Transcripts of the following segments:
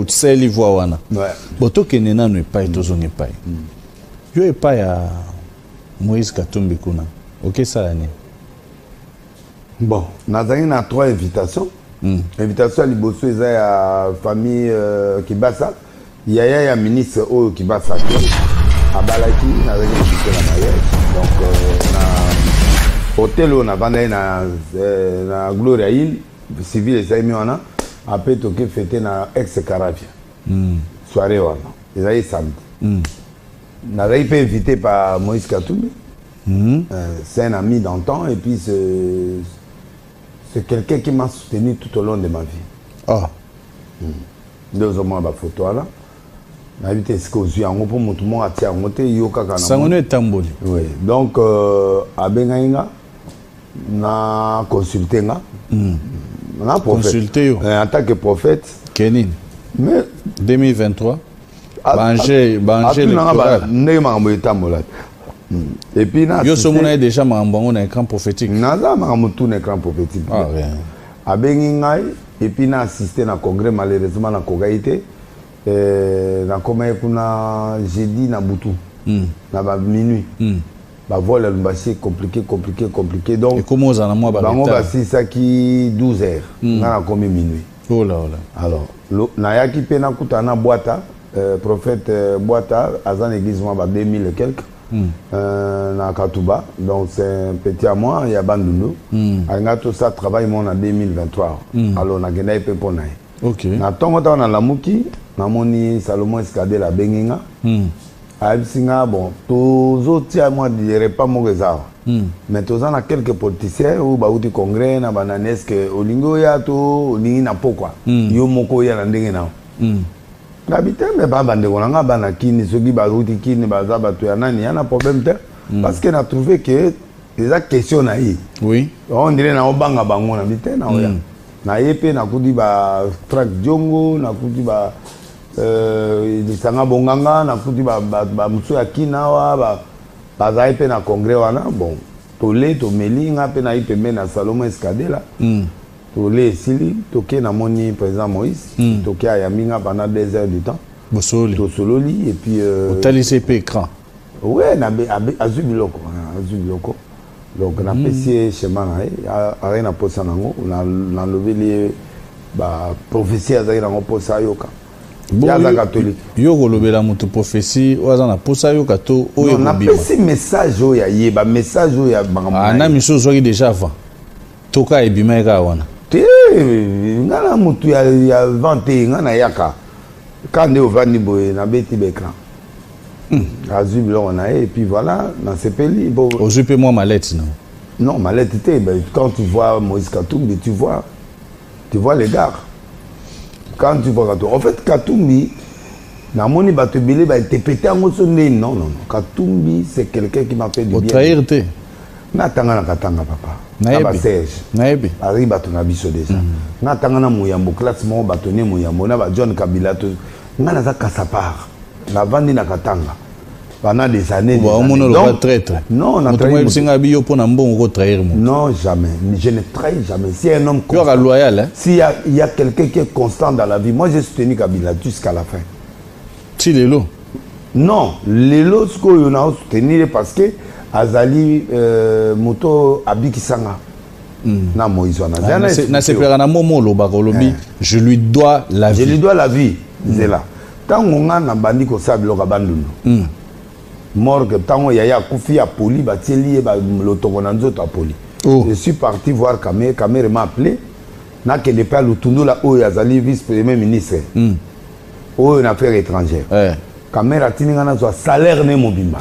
otseli voix wana boto kene nanu epai tozonga epai yo epai ya Moïse Katumbi kuna okesala nini bon nazali na 3 invitations invitation à liboso eza ya famille Kibasa yaya ya ministre oyo Kibasa abalaki nazali invité na mariage donc na hôtel on a vandé na Gloria Hill civil ezali mi wana après toke fêté na ex Caravia soirée wana ezali samedi nazali pe invité par Moïse Katumbi c'est un ami d'antan et puis c'est quelqu'un qui m'a soutenu tout au long de ma vie. Ah. Deux hommes à la photo là. N'habite ce que j'ai en pour tout le monde à tirer en côté yoka kana. Sangono est tamboli. Oui. Donc à Bengainga na consulté nga. Na consulté yo. En tant que prophète. Kenin. Mais 2023. Banger le choral. Et puis yo somona déjà mambango na écran prophétique. Naza mamutu na écran prophétique. Ah ouais. Abengingai et puis na assisté na congrès malheureusement na Kogaïté na koma kuna jeudi na butu. Na ba minuit. Ba vol l'ambassade compliqué donc et comment ça na moi ba bango ba ça qui 12 heures na komi minuit. Oh là là. Alors na yaki pe na kutana boîta prophète boîta azan église moi ba 2000 et quelques. Na Katouba, donc c'est un petit à moi, il y a Bandundu. A tout ça travaille mon en 2023. Alors on a gagné peu pour naï. Ok. Na tongo ta na lamuki, na moni Salomon Escadé la benginga. A singa bon, tous autres à moi dirais pas mon réserve. Mais tous en a quelques politiciens ou ba outi congrès na bananesque olingo ya to olingi na pokwa. Yo moko ya na ndenge na. L'habitant mais pas bande on bana kini soki ba route kini baza bato ya nani yana problème te parce que na trouvé que les questions na yi oui on dirait na obanga bango na bité na oya na yepe na kudi ba Frank Diongo na kudi ba sanga bonganga na kudi ba muso ya kinawa ba za yepe na congrès wana bon tolé to melinga pe na yepe na Salomon Escadé là Tolé Sili, toqué na moni président Moïse, toqué à Yaminga pendant 2 heures du temps. Bosoli. Tosololi et puis. Au TLCP écran. Ouais, na Azubiloko, Azubiloko. Donc on a passé chez Manaï, à rien à poser nango, on a levé les prophéties à rien à poser à Yoka. Yaza catholique. Yoko lobela mutu prophétie, oza na posa yoka to oyo biba. On a passé message au ya yeba, message au ya bangama. Ah na miso zori déjà avant. Toka ebima eka wana. Ngana mutu ya vente ngana yaka kande ovani boye na beti bekran azubilo on a et puis voilà dans ce pays bon ozupe moi mallette non mallette quand tu vois Moïse Katumbi tu vois les gars quand tu vois Katumbi en fait Katumbi na moni bato belé ba interpréter en sonné non Katumbi c'est quelqu'un qui m'a fait du bien trahir te na tanga na katanga papa na Serge naebi ari bato na biso déjà na tanga na muyambo classe mo bato ne muyambo na ba John Kabila to ngana za kasapar na vandi na katanga pendant des années donc traître non na trahi singa biyo pona mbongo ko trahir mo non jamais je ne trahis jamais si un homme constant loyal hein si il y a quelqu'un qui est constant dans la vie moi j'ai soutenu Kabila jusqu'à la fin ti lelo non lelo ce que on a soutenu parce que azali moto abikisanga na Moïse na sepera na momo lobaka lobi je lui dois la vie zela tango nga na bandi ko sabiloka bandundu morgue tango yaya kufi ya poli batieli ba lotoko na nzoto poli je suis parti voir Kamere m'a appelé na que de pas lutundu la oyo azali vice premier ministre oyo na affaires étrangères Kamere atininga na so salaire ne mobimba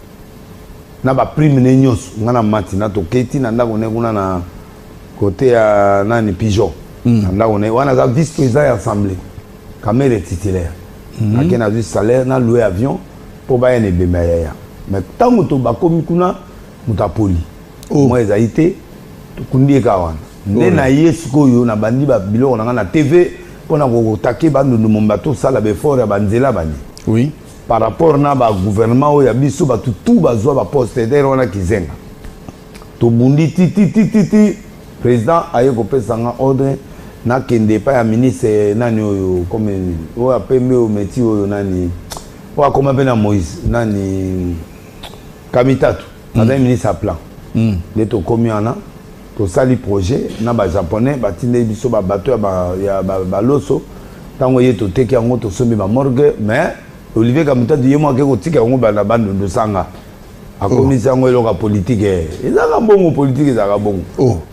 na ba prime ne nyos ngana mati na to keti na ndako ne kuna na côté ya nani pigeon na ndako ne wana za vice président ya assemblée Kamere titulaire na kena du salaire na louer avion pour ba ene bema ya mais tango to ba komi kuna mutapoli moi ezaité to kundi ka wana ne na yesu koyo na bandi ba biloko na TV pona ko taker bandu momba to sala be fort ya banzela bani oui par rapport na ba gouvernement oya biso ba tout bazwa ba poste d'air wana kizenga to bundi ti président aye ko pesa nga ordre na kende pa ya ministre nani oyo comme o apembe o meti oyo nani o akoma pe na Moïse nani Kamitatu na ministre à plan de to komi ana to sali projet na ba japonais batinde biso ba bateau ya ba loso tango yeto teki yango to sombi ba morgue mais Olivier Kamitatu yemo ke ko tika yango ba na bandu ndo sanga akomisi yango eloka politique ezaka bongo politique ezaka bongo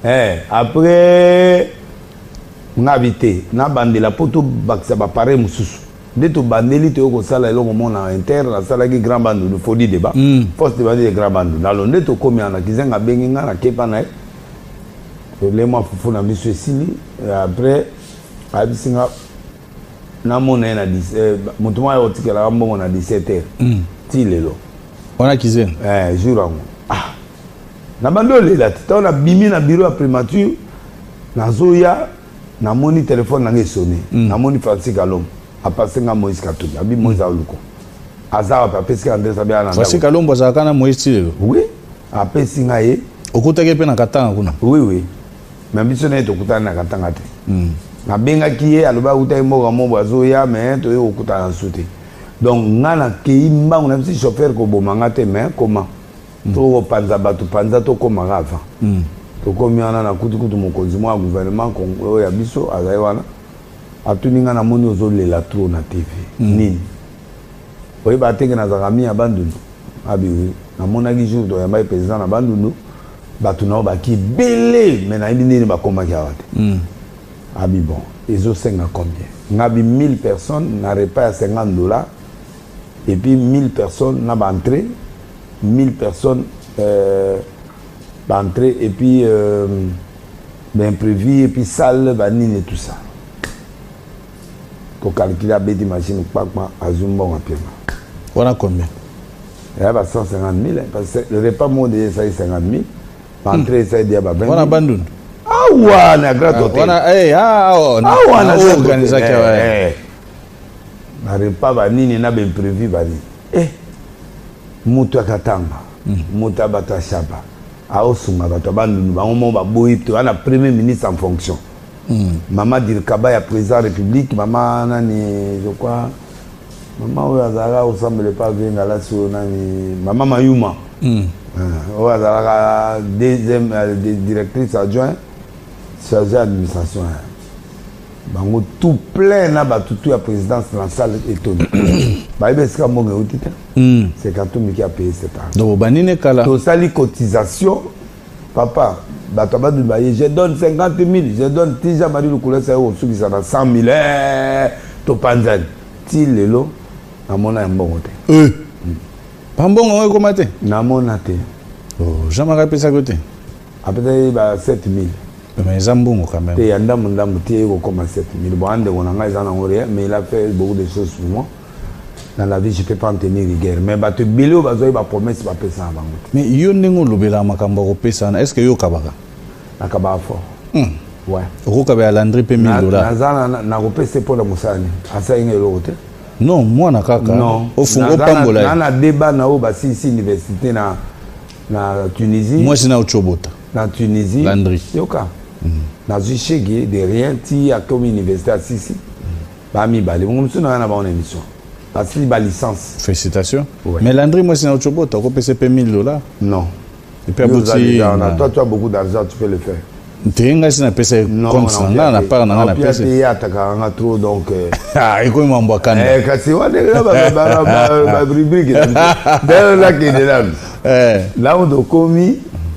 après ngabité na bandela poto bakisa ba pare mususu ndeto bandeli to ko sala eloko mona inter na sala ki grand bandu de fodi débat force de bandi de grand bandu nalo ndeto komi ana kizenga bengi nga na kepa na le moi fufu na biso esili après abisinga na mona na 10 mutuma yo tikela mbongo na 17h ti lelo on a kizen jour ango na bando lela tata na bimi na bureau à primature na zoya na moni téléphone na sonné na moni Francis Kalom a passé nga Moïse Katumbi abi Moïse Aluko azara pa peska André Sabia na Francis Kalom boza kana Moïse Tilelo oui a pesi nga ye okutake pe na katanga kuna oui mais biso na to kutana na katanga te na benga kiye aloba utai moga mo bazoya mais to okutana nsuti donc ngana kei mbangu na biso chauffeur ko bomanga te mais comment to panza batu panza to koma gava to komi ana na kutu mokonzi mwa gouvernement Congo ya biso azai wana atuninga na moni ozolela trop na TV nini oyi batenge na zakami ya bandundu abi na monaki jour to yamba président na bandundu batu na baki belé mais na nini bakoma ki awate abi bon ezo senga combien ngabi 1000 personnes na repas à $50 et puis 1000 personnes na ba entrée 1000 personnes d'entrée et puis d'imprévu et puis salle banine et tout ça pour calculer à bête machine pas à Zumba à Pima. On a combien? Il y a 150 000 parce que le repas modé ça est 50 000 l'entrée ça est déjà 20 000. On a abandonné. Ah ouais, on a gratte hôtel. On a on a organisé ça. Le repas banine n'a pas imprévu banine. Mutu akatanga mutu abata shaba aosunga bato bandundu bango mo baboyi to ana premier ministre en fonction Maman Dirkaba ya président de la République maman nani je crois maman Ouazara ressemble pas bien à la sur nani maman Mayuma Ouazara deuxième directrice adjointe chargée d'administration bango tout plein na batutu ya présidence dans la salle étonnée baïbe ska monge utita c'est Katumbi qui a payé cette argent donc banine kala to sali cotisation papa bataba du baye je donne 50 000 je donne tija mari le couleur ça au sous ça 100 000 to panzan ti lelo na mona mbongo te pambongo ko mate na mona te oh jamais rapesa côté après ba 7 000 mais zambongo quand même te yanda mundamu tie ko comme 7 000 bon ande on a ngaiza na ngore mais il a fait beaucoup de choses pour moi dans la vie je peux pas en tenir rigueur mais ba te bilo ba zoy ba promesse ba pesa bango mais yo ndingo lobela makambo ko pesa na est-ce que yo kabaka nakaba fort ouais okaba ya Landry pe $1000 nazana na ko pesa pour la musani asa ingelo te non moi na kaka non au fungo pambola na débat na o ba sisi université na Tunisie moi sina ochobota na Tunisie Landry yoka na zuchegi de rien ti a comme université à Sisi ba mi bale on se na ba on émission parce qu'il a licence félicitations ouais. mais Landry moi sina ochobota ko pesa pe $1000 non et puis abouti toi tu as beaucoup d'argent tu peux le faire tenga sina pesa compte na part na pesa ya taka trop donc ah iko mambo kana kasi wane ba rubrique dans la qui de là on do komi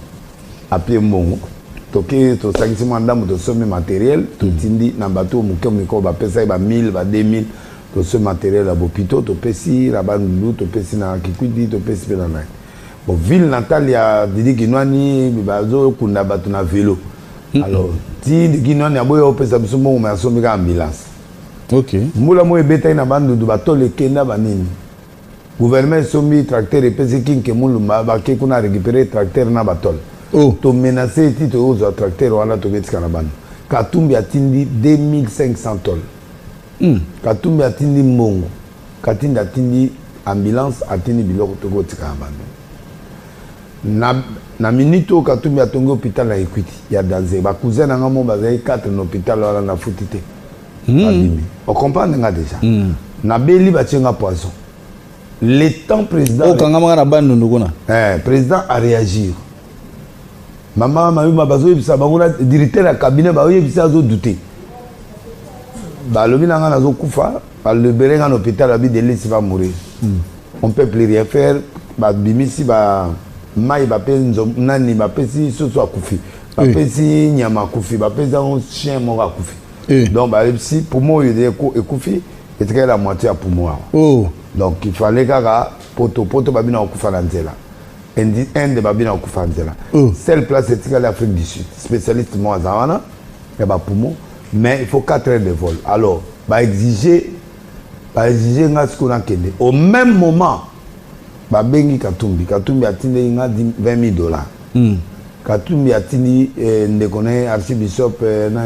a pied mbongo toke to sangisi mandamu to somme matériel to tindi na bato muke miko ba pesa ba 1000 ba 2000 to ce matériel à bopito to pesi rabandu to pesi na kikwidi to pesi pe na nai bon ville natale ya Didi Kinwani bazo kunda bato na vélo alors Didi Kinwani aboyo pesa biso mo ma somme ka ambulance OK mbula mo ebeta na bandu do bato le kenda banini gouvernement sombi tracteur et pesi kinke mulumba ba ke kuna récupérer tracteur na batol to menacer ti to aux tracteurs wana to betika na bana Katumbi atindi 2500 tonnes Katumbi atindi mbongo Katumbi atindi ambulance atindi biloko to gotika na bana na minute Katumbi a tongi hôpital à Equity il y a danger ba cousin na ngamo ba 4 na hôpital là na futité on comprend déjà na beli ba tsenga poison le temps président président a réagi maman ma bazo yebisa bangona directeur ya cabinet ba yebisa zo douter ba lobi na ngana zo kufa ba le berenga na hôpital abi de laisser va mourir on peut plus rien faire ba bimisi ba mai ba penzo nani ba pesi soso akufi ba pesi nyama akufi ba pesi un chien mo akufi donc ba si pour moi il ekufi était la moitié à poumon donc il fallait kaka poto babina okufa na nzela un de babina okufa nzela seule place c'est l'Afrique du Sud spécialiste moi zawana et ba poumon mais il faut 4 heures de vol alors ba exiger ngasko na kende au même moment ba bengi Katumbi atindi nga $20,000 Katumbi atindi ndekone archbishop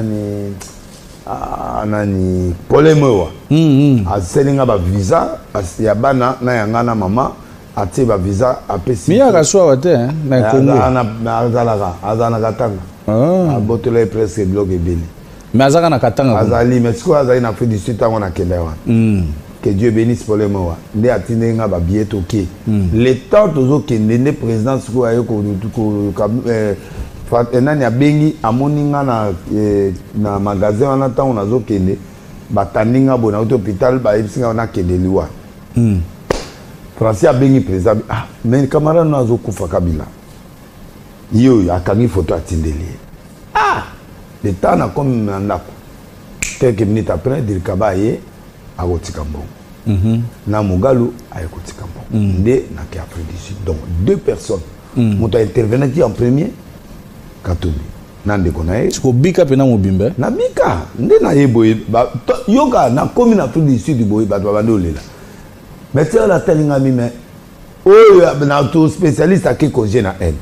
nani polemewa aselinga ba visa ya bana na yanga na mama ati ba visa apesi mi akaswa wate na Congo azana katanga abotela presque bloc ebeli mais azaka na katanga azali mais quoi azali na Afrique du Sud tango na kelewa que Dieu bénisse polemewa nde atinde nga ba billet ok le temps tozo kende ne président ko ayo ko nani abengi amoninga na magasin wana ntango nazokende batandinga bona auto hôpital bayebisinga wana kende liwa Francis abengi président mais camarade nazokufa Kabila yo akangi photo atindeli le temps na comme na ndako quelques minutes après dirikaba ye akotika mbongo na Mugalu akotika mbongo nde na ki Afrique du Sud donc 2 personnes moto intervenant qui en premier Katumbi nande konae siko bika pena mobimbe na bika nde na yeboye yoka na komi na Afrique du Sud boye ba bande olela mais c'est la telinga mi mais na tout spécialiste qui cause na aide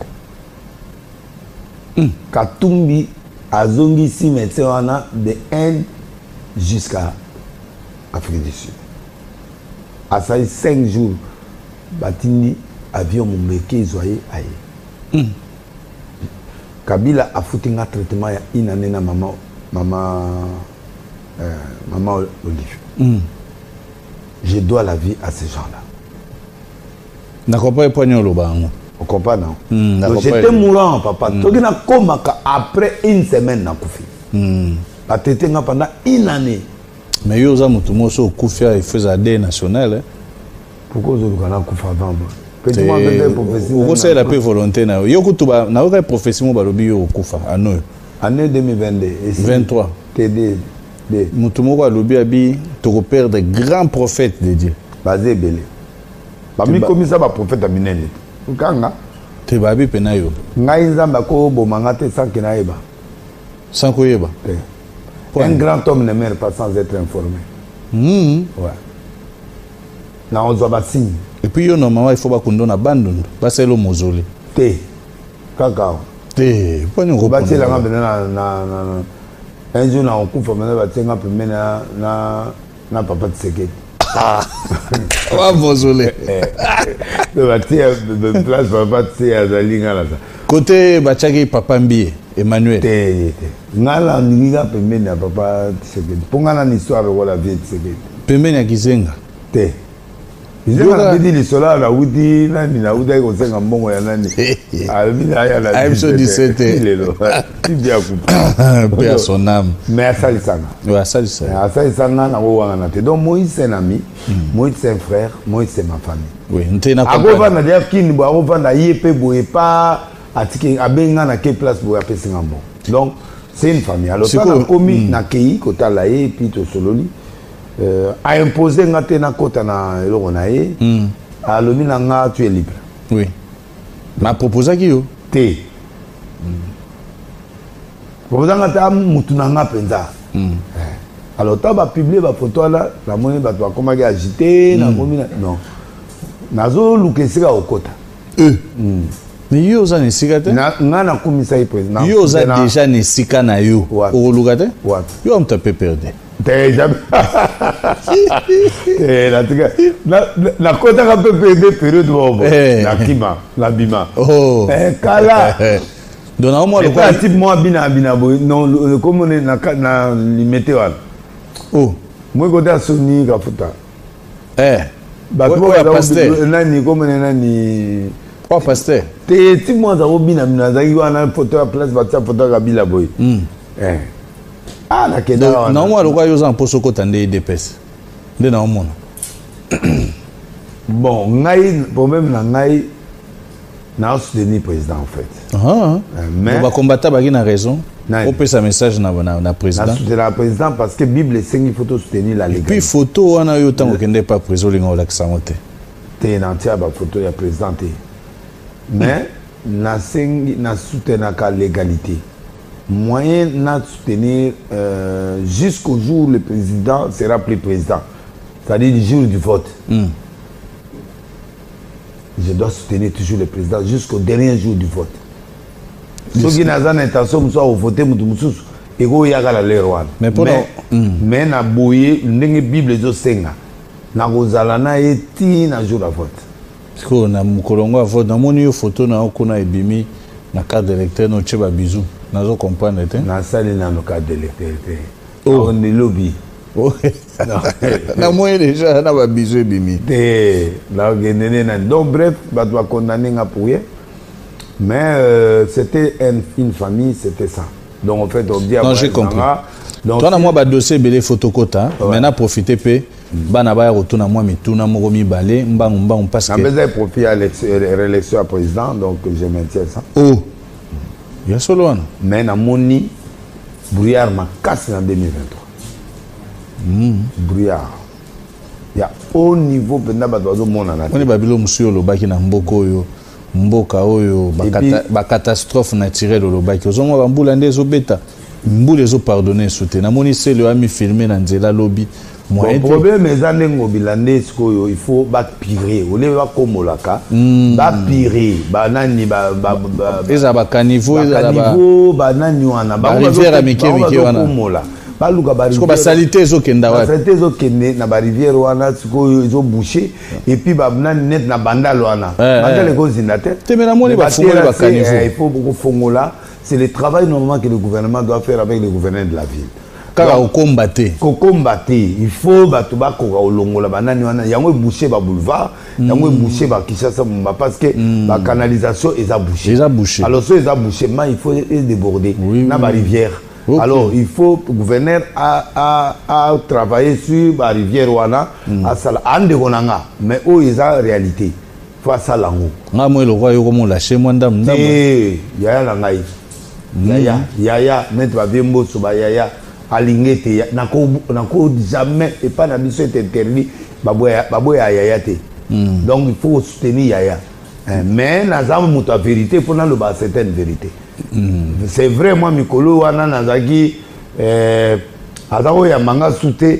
Katumbi azongi si médecin wana de Inde jusqu'à Afrique du Sud à ça 5 jours batini avion mombeke zoye aye Kabila a foutu un traitement il y a une année na maman Olive. Je dois la vie à ces gens-là. D'accord pas poignon le bango. On comprend non? Donc j'étais mourant papa. Donc na koma après une semaine na kufi. A traité pendant une année. Mais yo za mutu moso kufia il faisait des national. Pourquoi vous avez kufa avant? Vous savez la paix volonté na yo kutuba na oka profession balobi yo kufa ano année 2022 23 TD mutu moko alobi abi to perdre grand prophète de Dieu basé belé ba mi komi ça ba prophète aminene ukanga te babi pena yo ngai nzamba ko bomanga te sans que na yeba sans ko yeba un grand homme ne meurt pas sans être informé ouais na ozo ba signe. Et puis yo normalement il faut pas qu'on donne abandon parce que le mausolée te kakao te pas nous rebattre la ngamba na un jour na okufa mena batenga pembe na papa Tshisekedi wa mausolée le batia de place papa Tshisekedi azalinga là côté bachaki papa Mbie Emmanuel te ngala ninga pembe na papa Tshisekedi pongana ni histoire wala vie Tshisekedi pembe na kizenga te ils ont dit les solars la Woody nani na Woody ko senga mbongo ya nani albina ya la MC17 lelo bien coupé paix à son âme mais ça il s'en ouais ça il s'en na wo na te donc Moïse c'est un ami Moïse c'est un frère Moïse c'est ma famille oui ntena ko agova na dia kini bo agova na yepe boye pas atiki abenga na ke place boye apesinga mbongo donc c'est une famille alors ça na komi na kei kota la et puis to sololi a imposé ngate na kota na eloko na ye a lobi na nga tu es libre oui ma proposé ki yo te proposé ngata mutu na nga penza alors ta ba publier ba photo là la moni ba to komaki agité na komi non nazo lukesika okota mais yo za nesika te nga komisa président yo za déjà nesika na yo okoluka te yo amta pe perdre déjà na kota ka peu période bobo na kima la bima kala donc moi le quoi type moi bina boy non comme on est na limité wana moi côté à Sony ka futa ba ko ya pasteur nani comme nani quoi pasteur te type moi za bina za wana photo à place ba photo ka bila boy na keda na moi le quoi yo za poso ko tande DPS de na omona bon ngai problème na ngai na soutenir président en fait mais ba combattre ba na raison on peut sa message na président na soutenir la président parce que bible sengi photo soutenir la légalité puis photo wana yo tango kende pas président linga ola kisamote te na tia ba photo ya président mais na sengi na soutenir la légalité moyen na soutenir jusqu'au jour où le président sera plus président, c'est-à-dire le jour du vote. Je dois soutenir toujours le président jusqu'au dernier jour du vote. Ceux qui n'ont pas l'intention de voter, ils vont y aller à l'Erwan. Mais na boye, n'engue Bible de Senga, na gozalana eti na jour à vote. Parce que na mukolongo à vote, na moni photo na okuna ebimi na carte d'électeur no cheba bisou. Nazo comprendre te na sali na no carte d'électeur te on est lobby na moi déjà na ba bisou ebimi te la genene na donc bref ba doit condamner nga pour rien mais c'était une famille, c'était ça. Donc en fait on dit non j'ai compris donc toi na moi ba dossier belé photocota maintenant profiter pe bana ba retourna moi mituna moko mibale mbangu parce que on besoin profiter à l'élection à président donc je maintiens ça. Il y a solo wana mais na moni brouillard ma casse en 2023 brouillard il y a au niveau penda ba dozo mona na on est babilo monsieur lobaki na mboko oyo mboka oyo ba catastrophe naturelle lobaki ozomwa ba mbula ndezo beta mbula ezo pardonner soute na moni c'est le ami filmé na nzela lobby le problème est que il faut pirer. Au lieu de pirer, banani ba caniveau banani wana ba rivière amike wana parce que salité ezo kenda wa salité ezo kende na ba rivière wana siko ezo boucher et puis ba banani net na bandal wana bandal ko zinate te mena moni ba fongola ba caniveau il faut beaucoup fongola. C'est le travail normalement que le gouvernement doit faire avec le gouverneur de la ville. Kaka okombaté il faut batuba ko olongola banani wana yango boucher ba boulevard yango boucher ba Kinshasa parce que la canalisation est à boucher alors ça est à boucher mais il faut déborder na ba rivière alors il faut le gouverneur a travaillé sur la rivière wana à sala ande konanga mais où est la réalité faut ça lango nga moi le roi yo comme lâcher moi ndam yaya la ngai yaya net ba bembo so ba yaya alingete nako jamais et pas na biso est interdit baboya yaya te donc il faut soutenir yaya mais nazama muto a vérité pour na le ba certaine vérité c'est vrai moi mikolo wana nazaki azako ya manga soute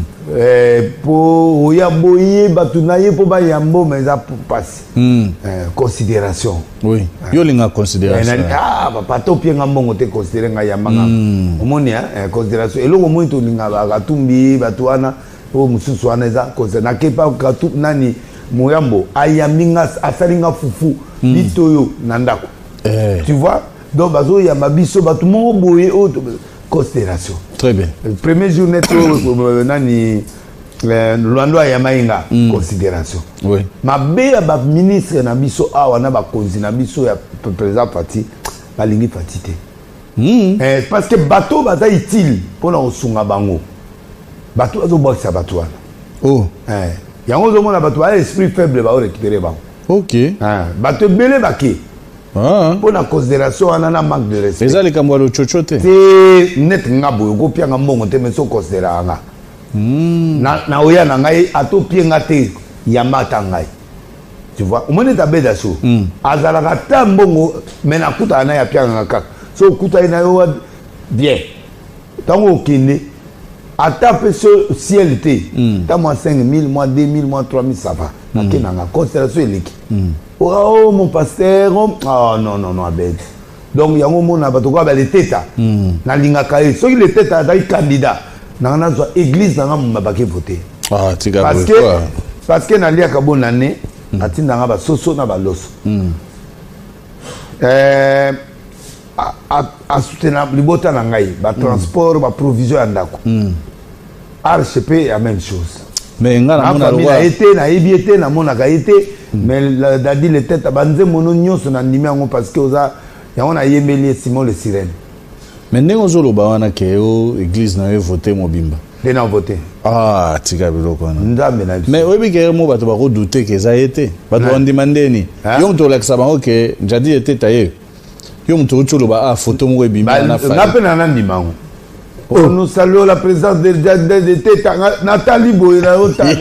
po ya boye batunaye po ba yambo mais ça passe considération oui yo linga considération papa to pienga mbongo te considérer nga ya manga omoni considération eloko moi to linga ba tumbi batuana po mususu wana za considérer na kepa katu nani moyambo ayaminga asalinga fufu bitoyo na ndako tu vois donc bazo ya mabiso batu mo boye considération. Très bien. Le premier jour net nani Luando ya mainga considération. Oui. Ma be ba ministre na biso awa na ba konzi na biso ya président Fati ba lingi Fati te. Parce que bateau baza utile pour na osunga bango. Bateau azo boxa bateau wana. Yango zo mona bateau a esprit faible ba o récupérer bango. OK. Bateau belé baké. Pour la considération on a un manque de respect. Les alika le chochote. C'est net ngabo ko pianga mbongo te mais so considérer nga. Na oya na ngai ato pianga te yamata ngai. Tu vois, au moins ta beda so. Azala ta mbongo mais na kuta na ya pianga kaka. So kuta ina yo bien. Tango kine atape ce ciel te. Ta moi 5000, moi 2000, moi 3000 ça va. Na kenanga considération eleki. Oh mon pasteur, oh non, abed. Donc il y a un moment où on a les têtes. Na linga kae, ceux qui les têtes a des candidats. nanga zo église nanga mabaki voter ah tika parce que nalia ka bonne année atinda nga ba soso na ba loso a soutenir libota na ngai ba transport ba provision ya ndako RCP la même chose mais ngana mona loi été na ebiete na mona ka été mais la dadi le tête banze mono nyonso na ndimi yango parce que oza yango na yembeli Simon le sirène mais ndenge ozoloba wana ke o église na yo voter mobimba de na voter ah tika biloko wana ndambe na mais oyebi ke mo bato bako douter ke za été bato bandimandeni yo mto lakisa bango ke njadi été taye yo mto ucholoba ah photo mo ebimba na fa na pena na ndimango nous saluons la présence de Nathalie Boira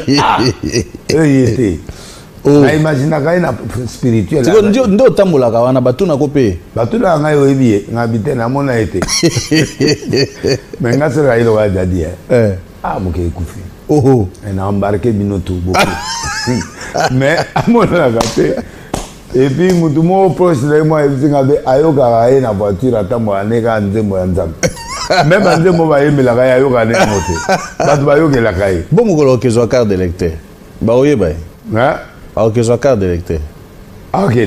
na imagine ka na spirituel ndo tambolaka wana batuna ko pe batuna ngai oyebi ngabite na mona ete mais ngasera ilo wa dadi ah moke kufi oh na embarqué binoto beaucoup mais amona gate et puis mutu mo proche de moi ezinga be ayoka na voiture atambo aneka nzembo ya nzambe même nzembo ba yemela ka ayoka ne mote batu ba yokela kai bon mukolo kezwa carte d'électeur ba oyeba hein ah ok soit carte d'électeur ah ok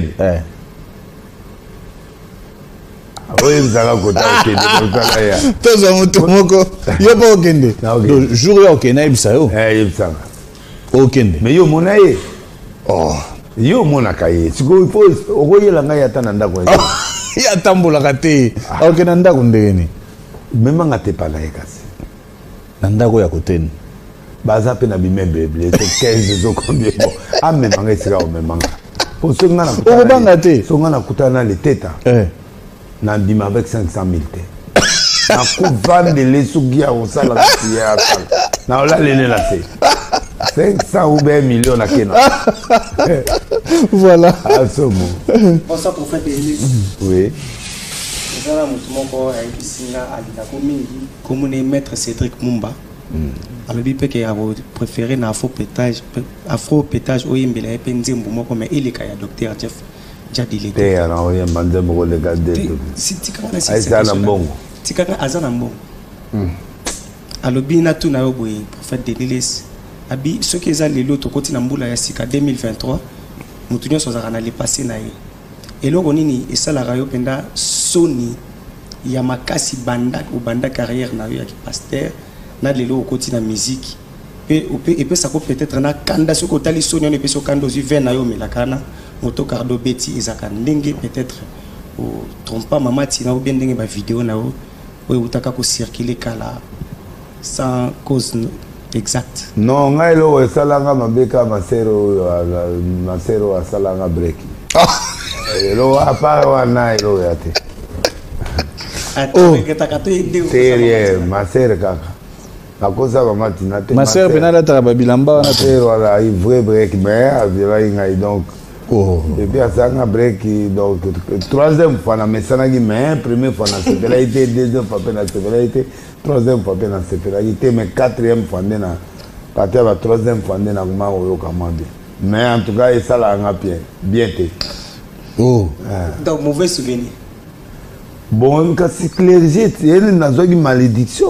oui bizaka kota okende kota ya toza mutu moko yo ba okende donc jour yo okende ebisa yo yebisanga okende mais yo mona ye oh yo mona kaye siko il faut okoyela ngai ata na ndako ya tambolaka te okende na ndako ndeni même nga te pala ekasi na ndako ya koteni baza pe na bimembe c'est 15 zo combien bon ah même nga sira o même nga pour ce nga na kutana o banga te so nga na kutana le teta na bima avec 500,000 te na kuvande les sugia au sala ya na ola lene la te 500 ou 1 million na kena voilà asomo bonsoir prophète Élie oui ezala mutu moko ayebisinga alingako mingi komona maître Cédric Mumba alobi mpe ke préféré na afro pétage oyembela ye mpe nzembo moko mais eleka ya docteur Jeff Jadile te yana oyemba nzembo koleka de aza na mbongo tikanga aza na mbongo alobi natuna yo boye prophète Denilis abi soki eza lelo tokoti na mbula ya sika 2023 mutu nyonso azalaka na lepase na ye eloko nini esalaka yo mpenza soni ya makasi obanda carrière na yo ya kipaster na lelo okoti na musique pe ça peut-être na kanda soko tali soni on peut so kanda ozi vena yo melakana moto cardo beti ezaka ndenge peut-être o trompa mama tina ou bien ndenge ba vidéo na yo oyo utaka ko circuler kala sans cause exacte non ngai lo esalanga mabeka masero asalanga break lo apa wana lo yate serie masere kaka akosa bamatina te masere penala ta babilamba wana te wala i vrai break mais avira ngai donc et puis asanga break donc troisième fois na mesanaki mais première fois na sepelalité deuxième fois na sepelalité troisième fois na sepelalité mais quatrième fois na partir la troisième fois na kuma oyoka bien mais en tout cas ça la nga bien te donc mauvais souvenir bon kasi clergé elle n'a pas de malédiction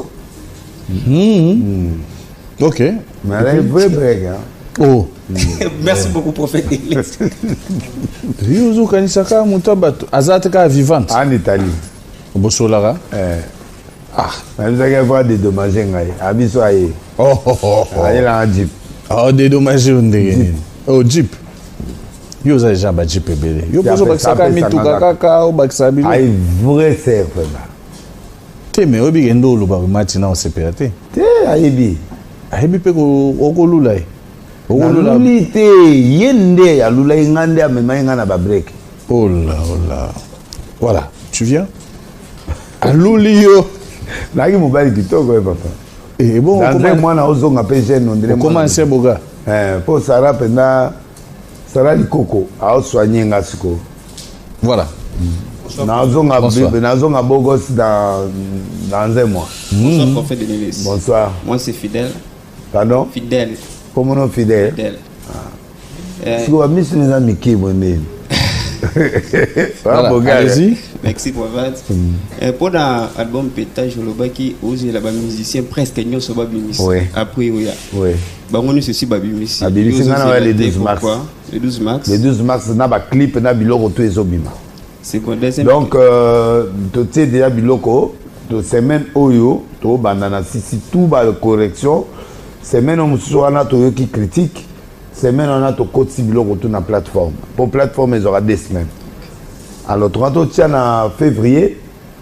ok mais elle est vrai break oh merci beaucoup prophète Église yuzu kanisaka muto bato azataka vivante en Italie bosolara même ça qu'il faut dédommager ngai abiso aye elle a un jeep dédommager ndenge jeep yo za déjà ba jeep ebele yo bozo bakisaka mituka kaka o bakisa bilo ay vrai serve là te me obi ngendo lo ba matina o sepela te ayebi pe ko okolula okolula te yende ya lula ngande amema ngana ba break oh là voilà tu viens aluli yo laki mobali kitoko papa et bon comment moi na ozonga pe jeune on dirait comment c'est boga pour Sarah penda Sarah likoko a soigner ngasiko voilà nazonga bogos dans un mois. Bonsoir prophète Denilis. Bonsoir. Moi c'est Fidèle. Pardon? Fidèle. Comment non Fidèle? Fidèle. Si vous avez mis les amis qui vont Voilà, allez-y. Merci Provat. Pour l'album Pétage, qui osé la musicien presque n'y a pas bimis. Après oui. Oui. Bah on est ceci babimis. Babimis c'est les 12 mars. Les 12 mars. Les 12 mars n'a pas clip n'a biloko tout ezobima. C'est quoi deuxième. Donc tu sais déjà biloko de semaine oyo to banana si tout ba correction semaine on soit na to qui critique semaine on a to code si biloko tout na plateforme. Pour plateforme ils aura 2 semaines. Alors, tu tiens en février.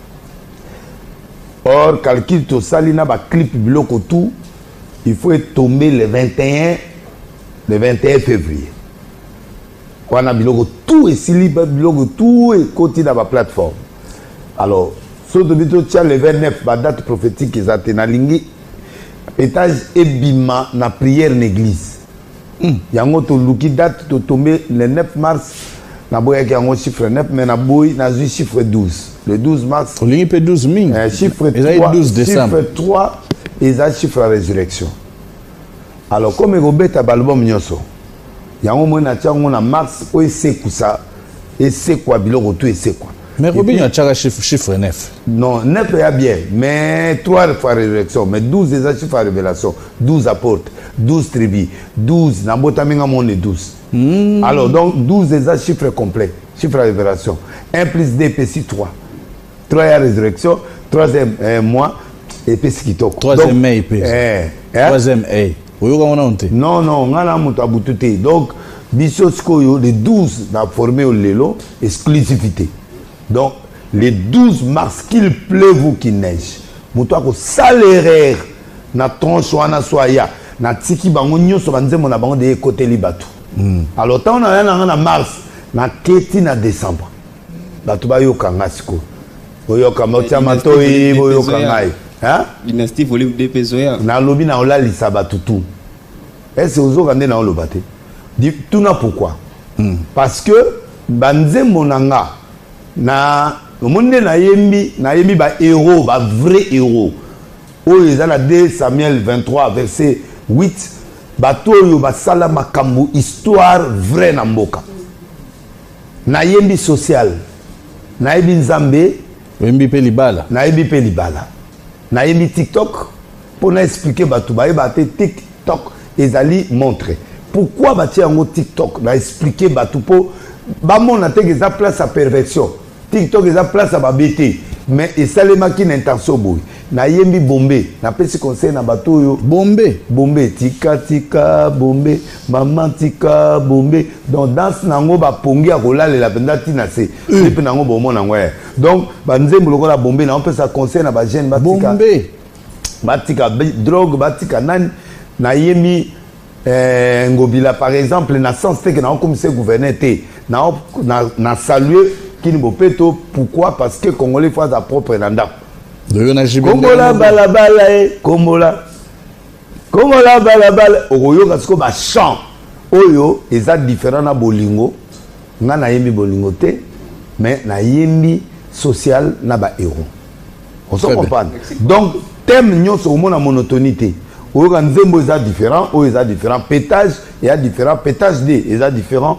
Or, calcul tout ça, il y a un clip bloqué tout. Il faut tomber le 21 février. On a bloqué tout et si libre bloqué tout et côté dans la plateforme. Alors, ce que tu tiens le 29, la date prophétique qu'ils ont été nalingi, pétage et bima na prière en église. Il y a une date de tomber le 9 mars. Na boy qui a un chiffre 9 mais na boy na un chiffre 12 le 12 mars on limite 12 000 chiffre 3 12 décembre chiffre 3 et ça chiffre la résurrection alors comme Robert a album nyoso il y a un moment na tiango na mars o c'est ça et c'est quoi biloko tout et c'est quoi mais Robert a un chiffre 9 non 9 est bien mais 3 fois résurrection mais 12 c'est ça chiffre révélation 12 apôtres 12 tribus 12 na botaminga monde 12. Alors, donc, 12 est un chiffre complet, chiffre de révélation. 1 plus 2, PC 3. 3 est résurrection, 3e mois, et PC qui toque. 3e mai, PC. 3e mai. Non, non, on a un moutaboutouté. Donc, Bissoskoyo, les 12 n'a formé au Lélo, exclusivité. Donc, les 12 mars, qu'il pleuve ou qu'il neige, moutako salaire, na tronche ou na soya, na tiki bango nyoso banze mon abango de côté libatu. Alors, quand on a en mars, na keti na décembre. Batu ba yoka ngasiko. Boyoka motia matoi, boyoka ngai. Hein? Dynastie volume 2 pesoya. Na lobi na ola lisaba tutu. Est-ce que vous avez na olobate? Dit tout na pourquoi? Parce que banze monanga na monde na yembi ba héros, ba vrai héros. Oh, ils ont la 2 Samuel 23 verset 8. Bato yo basala makambo histoire vraie na mboka na yembi social na yembi nzambe yembi pe libala na yembi TikTok pour na expliquer bato ba te TikTok ezali montrer pourquoi bati yango TikTok na expliquer bato po ba mona te que ça place à perversion TikTok eza place à babete mais esalema ki na intention boy na yembi bombe na pesi conseil na bato yo bombe tika bombe maman tika bombe donc danse nango ba pongi a kolala la penda tina se clip nango bomo nango donc ba nzembo lokola bombe na on peut ça conseil na ba jeune batika drogue batika nani na yembi ngobila par exemple na sens que na comme c'est gouverner te na saluer Kinibopeto, pourquoi? Parce que Congolais font sa propre nanda. Kongola balabala Kongola balabala Oyo parce que ba chant Oyo ils a différent na bolingo nga na yembi bolingo te mais na yembi social na ba héros. On se comprend. Donc thème nyonso au mona monotonité. Oyo ka nzembo ils a différent, Oyo ils a différent pétage, il y a différent pétage D, ils a différent.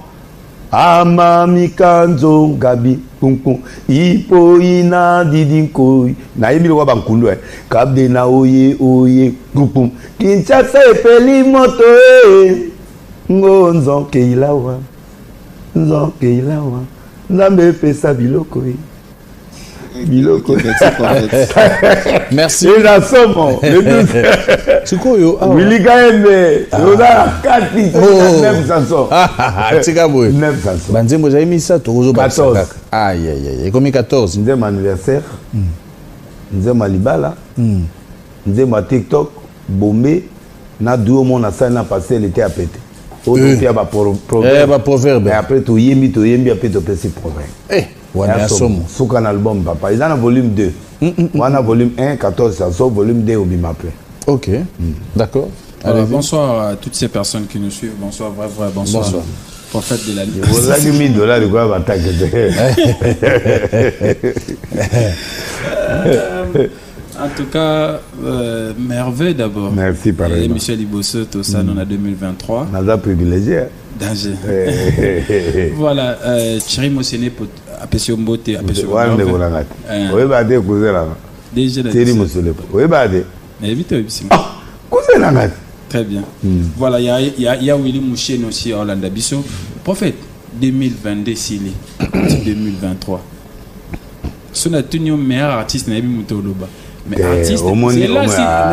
Amami kanzo gabi kunku ipo ina didinko na yemi lo bankundu kabde na oye kupum Kinshasa epeli moto ngonzo keilawa nzambe pesa biloko merci. Et la somme c'est quoi yo Willy Kaembe oza kati 900 900 banzembo za emisa tozo ba 14 aïe comme 14 nzema anniversaire nzema libala nzema TikTok bombe na duo mona ça na passé l'été à péter autour ba proverbe mais après to yembi après to pesi proverbe wana somo suka na album papa il a volume 2 wana volume 1 14 chansons volume 2 au bima après. OK d'accord. Bonsoir à toutes ces personnes qui nous suivent. Bonsoir bonsoir. Prophète de la nuit. Vous avez mis $1000 quoi En tout cas, merveille d'abord. Merci, pareil. Et Michel Liboso, tout ça, nous en 2023. On a privilégié. Danger. Voilà, Thierry Mossene, Apesio Mbote, Apesio Mbote. Oui, bah, des cousins là. Déjà, Thierry Mossene. Oui, bah, des. Mais vite, cousin là. Très bien. Voilà, il y a Willy Mouchen aussi à Orlando Bisso. Prophète, 2022, s'il est 2023. Ce n'est pas le meilleur artiste, mais artiste, c'est là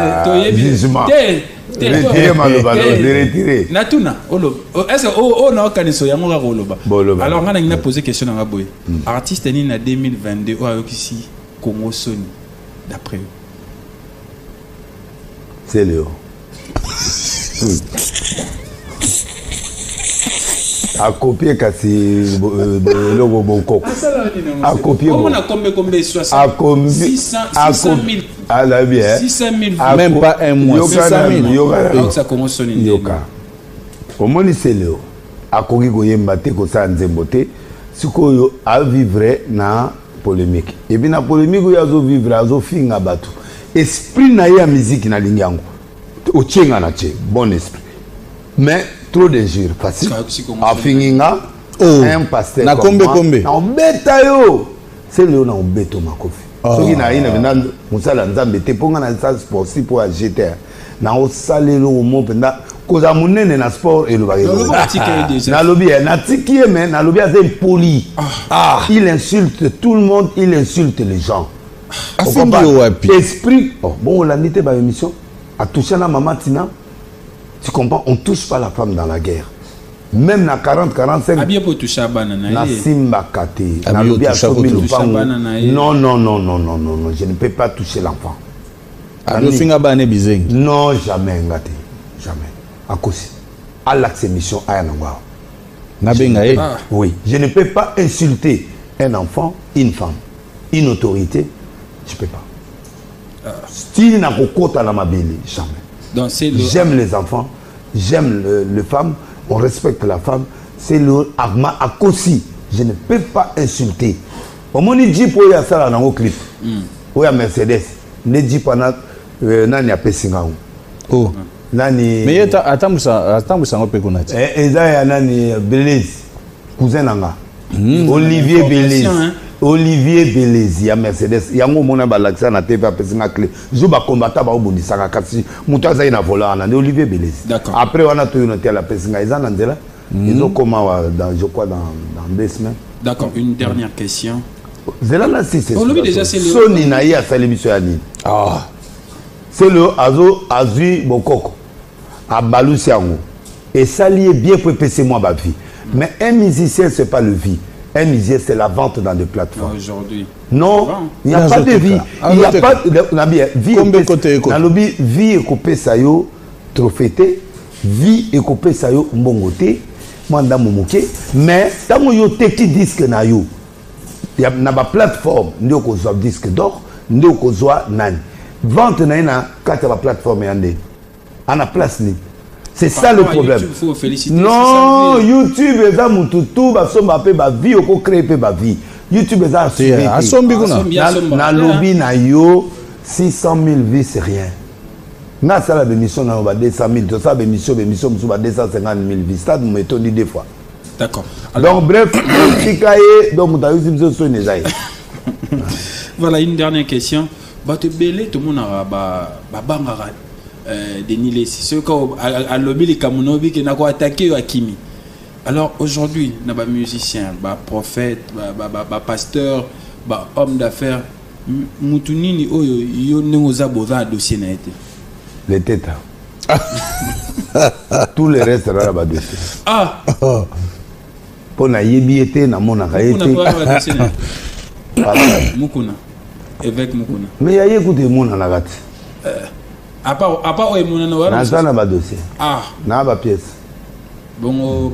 si retiré. Natuna, est-ce que on a organisé ça? Alors, on a posé question à Boy. Artiste ni na 2022 ou avec ici Congo Sony d'après eux. C'est Léo. A copier kasi logo boko. A copier. On a combien 60 600 000. Ah là bien. 600 000. Même pas un mois. 600 000. Ça commence son yoka. Au moins c'est Léo. A koki koyemba te ko sa nzembote. Sikoyo a vivre na polémique. Et bien na polémique yo azo vivre azo finga batu. Esprit na ya musique na lingango. O tchenga na tche bon esprit. Mais trop d'injures facile. A finginga un pasteur. Na kombe. Na beta yo. C'est Léo na beto makofi. Soki na ina bina musala nzambe te ponga na sa sportif pour agiter. Na o salelo o mo penda koza munene na sport et le bagage. Na lobby na tiki mais na lobby c'est impoli. Il insulte tout le monde, il insulte les gens. Esprit. Bon on l'a dit ba émission a touché la maman Tina. Tu comprends, on touche pas la femme dans la guerre. Même na 40 45 Abia po toucher banana. Na simba kate. Na lobby a non, je ne peux pas toucher l'enfant. Non, jamais ngate. Jamais. À cause à l'axe émission à Yanangwa. Oui, je ne peux pas insulter un enfant, une femme, une autorité, je ne peux pas. Style n'a pas la mabili, jamais. J'aime les enfants, j'aime les femmes, on respecte la femme. C'est le Agma Akosi. Je ne peux pas insulter. Au moins, il dit pour y a ça dans le clip. Ou à Mercedes. Ne dit pas nani a Pessinga. Oh. Nani. Mais attends ça on peut connaître. Eza nani Belize. Cousin nanga. Olivier Belize. Olivier Belize ya Mercedes. Yango mona ba l'accent na TV a Pessinga clé. Je ba combattre ba obundisaka kasi muto za ina volant na Olivier Belize. Après on a tout noté la Pessinga eza nandela. Ils ont comment je crois dans 2 semaines. D'accord, une dernière question. Zela là si c'est. Déjà c'est Sony na ya sa l'émission ani. Ah. C'est le Azo Azui Bokoko. A Balusiango. Et ça lié bien pour passer moi ma vie. Mais un musicien c'est pas le vie. Un musicien c'est la vente dans des plateformes. Aujourd'hui. Non, il n'y a pas de vie. Il n'y a pas de vie. Dans le vie et coupé ça yo trophée. Vie et coupé ça yo mbongote. Manda momoke. Mais tant yo teki disque na yo. Il y a na ba plateforme ndio ko zo disque d'or, ndio ko zo nani. Vente na ina kata ba plateforme yande. Ana place ni. C'est ça le problème. Non, YouTube eza mututu ba somba pe ba vie ko créer pe ba vie. YouTube eza asombi kuna. Na lobby na yo 600 000 vues c'est rien. Na sala d'émission na ba 200 000, to ça émission sur ba 250 000 vues. Ça me étonne des fois. D'accord. Donc bref, donc tu as eu ce son déjà. Voilà une dernière question. Bah te belé tout le monde a bangara Denis Lessi. Ce qu'on a lobby les Kamunobi qui n'a pas attaqué Akimi. Alors aujourd'hui, na ba musicien, ba prophète, ba pasteur, ba homme d'affaires, mutunini oyo yo nengoza boza dossier na été. Les têtes. Tout le reste là bas dossier. Ah. Pour na yebiete na mona kaete. Mukuna. Évêque Mukuna. Mais ya écoute mona na gati. À part ouais mona na wala. Na ça na ba dossier. Ah. Na ba pièce. Bon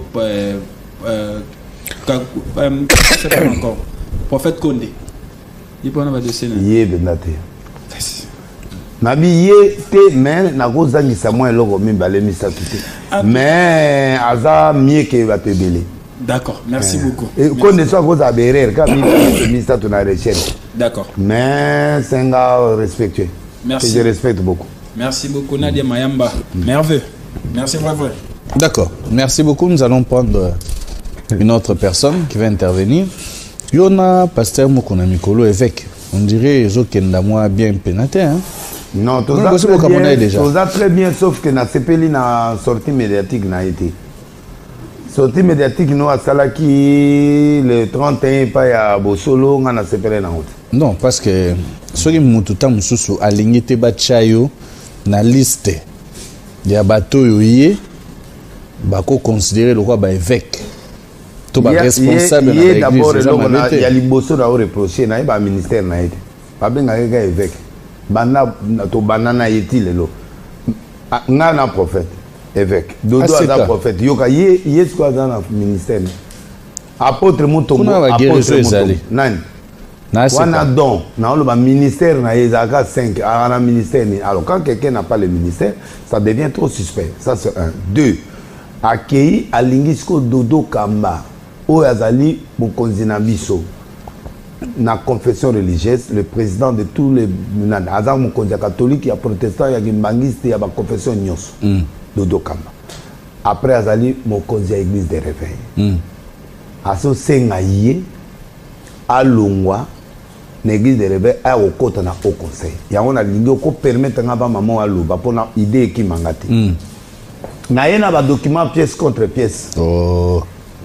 encore. Prophète Condé. Il peut na ba dossier na. Yebe ndate. Nabi yete mais na ko zangisa moi eloko mibale misakite. Mais aza mieux que va te belé. D'accord, merci beaucoup. Et connaissant vos abérères, quand il y a une recherche. D'accord. Mais c'est un gars respectueux. Merci. Que je respecte beaucoup. Merci beaucoup, Nadia Mayamba. Merveilleux. Merci, bravo. D'accord. Merci beaucoup. Nous allons prendre une autre personne qui va intervenir. Yona, pasteur Mokona Mikolo, évêque. On dirait Zokenda moi bien pénaté. Hein? Non, tout ça très bien, sauf que na CPLI na sortie médiatique n'a été. Sortie médiatique, nous à Salaki, le 31, pas à Bosolo, on a CPLI na route. Non, parce que ce qui m'a dit, aligné te bachayo na liste des bateaux yé, bako considérer le roi ba évêque. Tout ba responsable na l'église. D'abord, il y a les bossos à reprocher, na ba ministère na été. Pas bien avec évêque. Bana to banana yeti lelo. Ngana prophète évêque. Dodo a prophète. Yoka yé quoi dans le ministère. Apôtre Mutombo. Apôtre Mutombo. Nani. Wana don na le ministère na Ezaka 5 à ministère. Alors quand quelqu'un n'a pas le ministère, ça devient trop suspect. Ça c'est un. 2. Akei alingisco Dodo Kamba. O azali mokonzi na biso. Na confession religieuse, le président de tous les Azar mokonzi catholique, il y a protestant, il y a bangiste, il y a confession nyos. Dodo Kamba. Après azali mokonzi à église de réveil. Aso sengaye alongwa l'église de réveil a au côté na au conseil. Ya on a lingo ko permettre ngaba maman aloba pona idée qui mangati. Na yena ba document pièce contre pièce. Oh.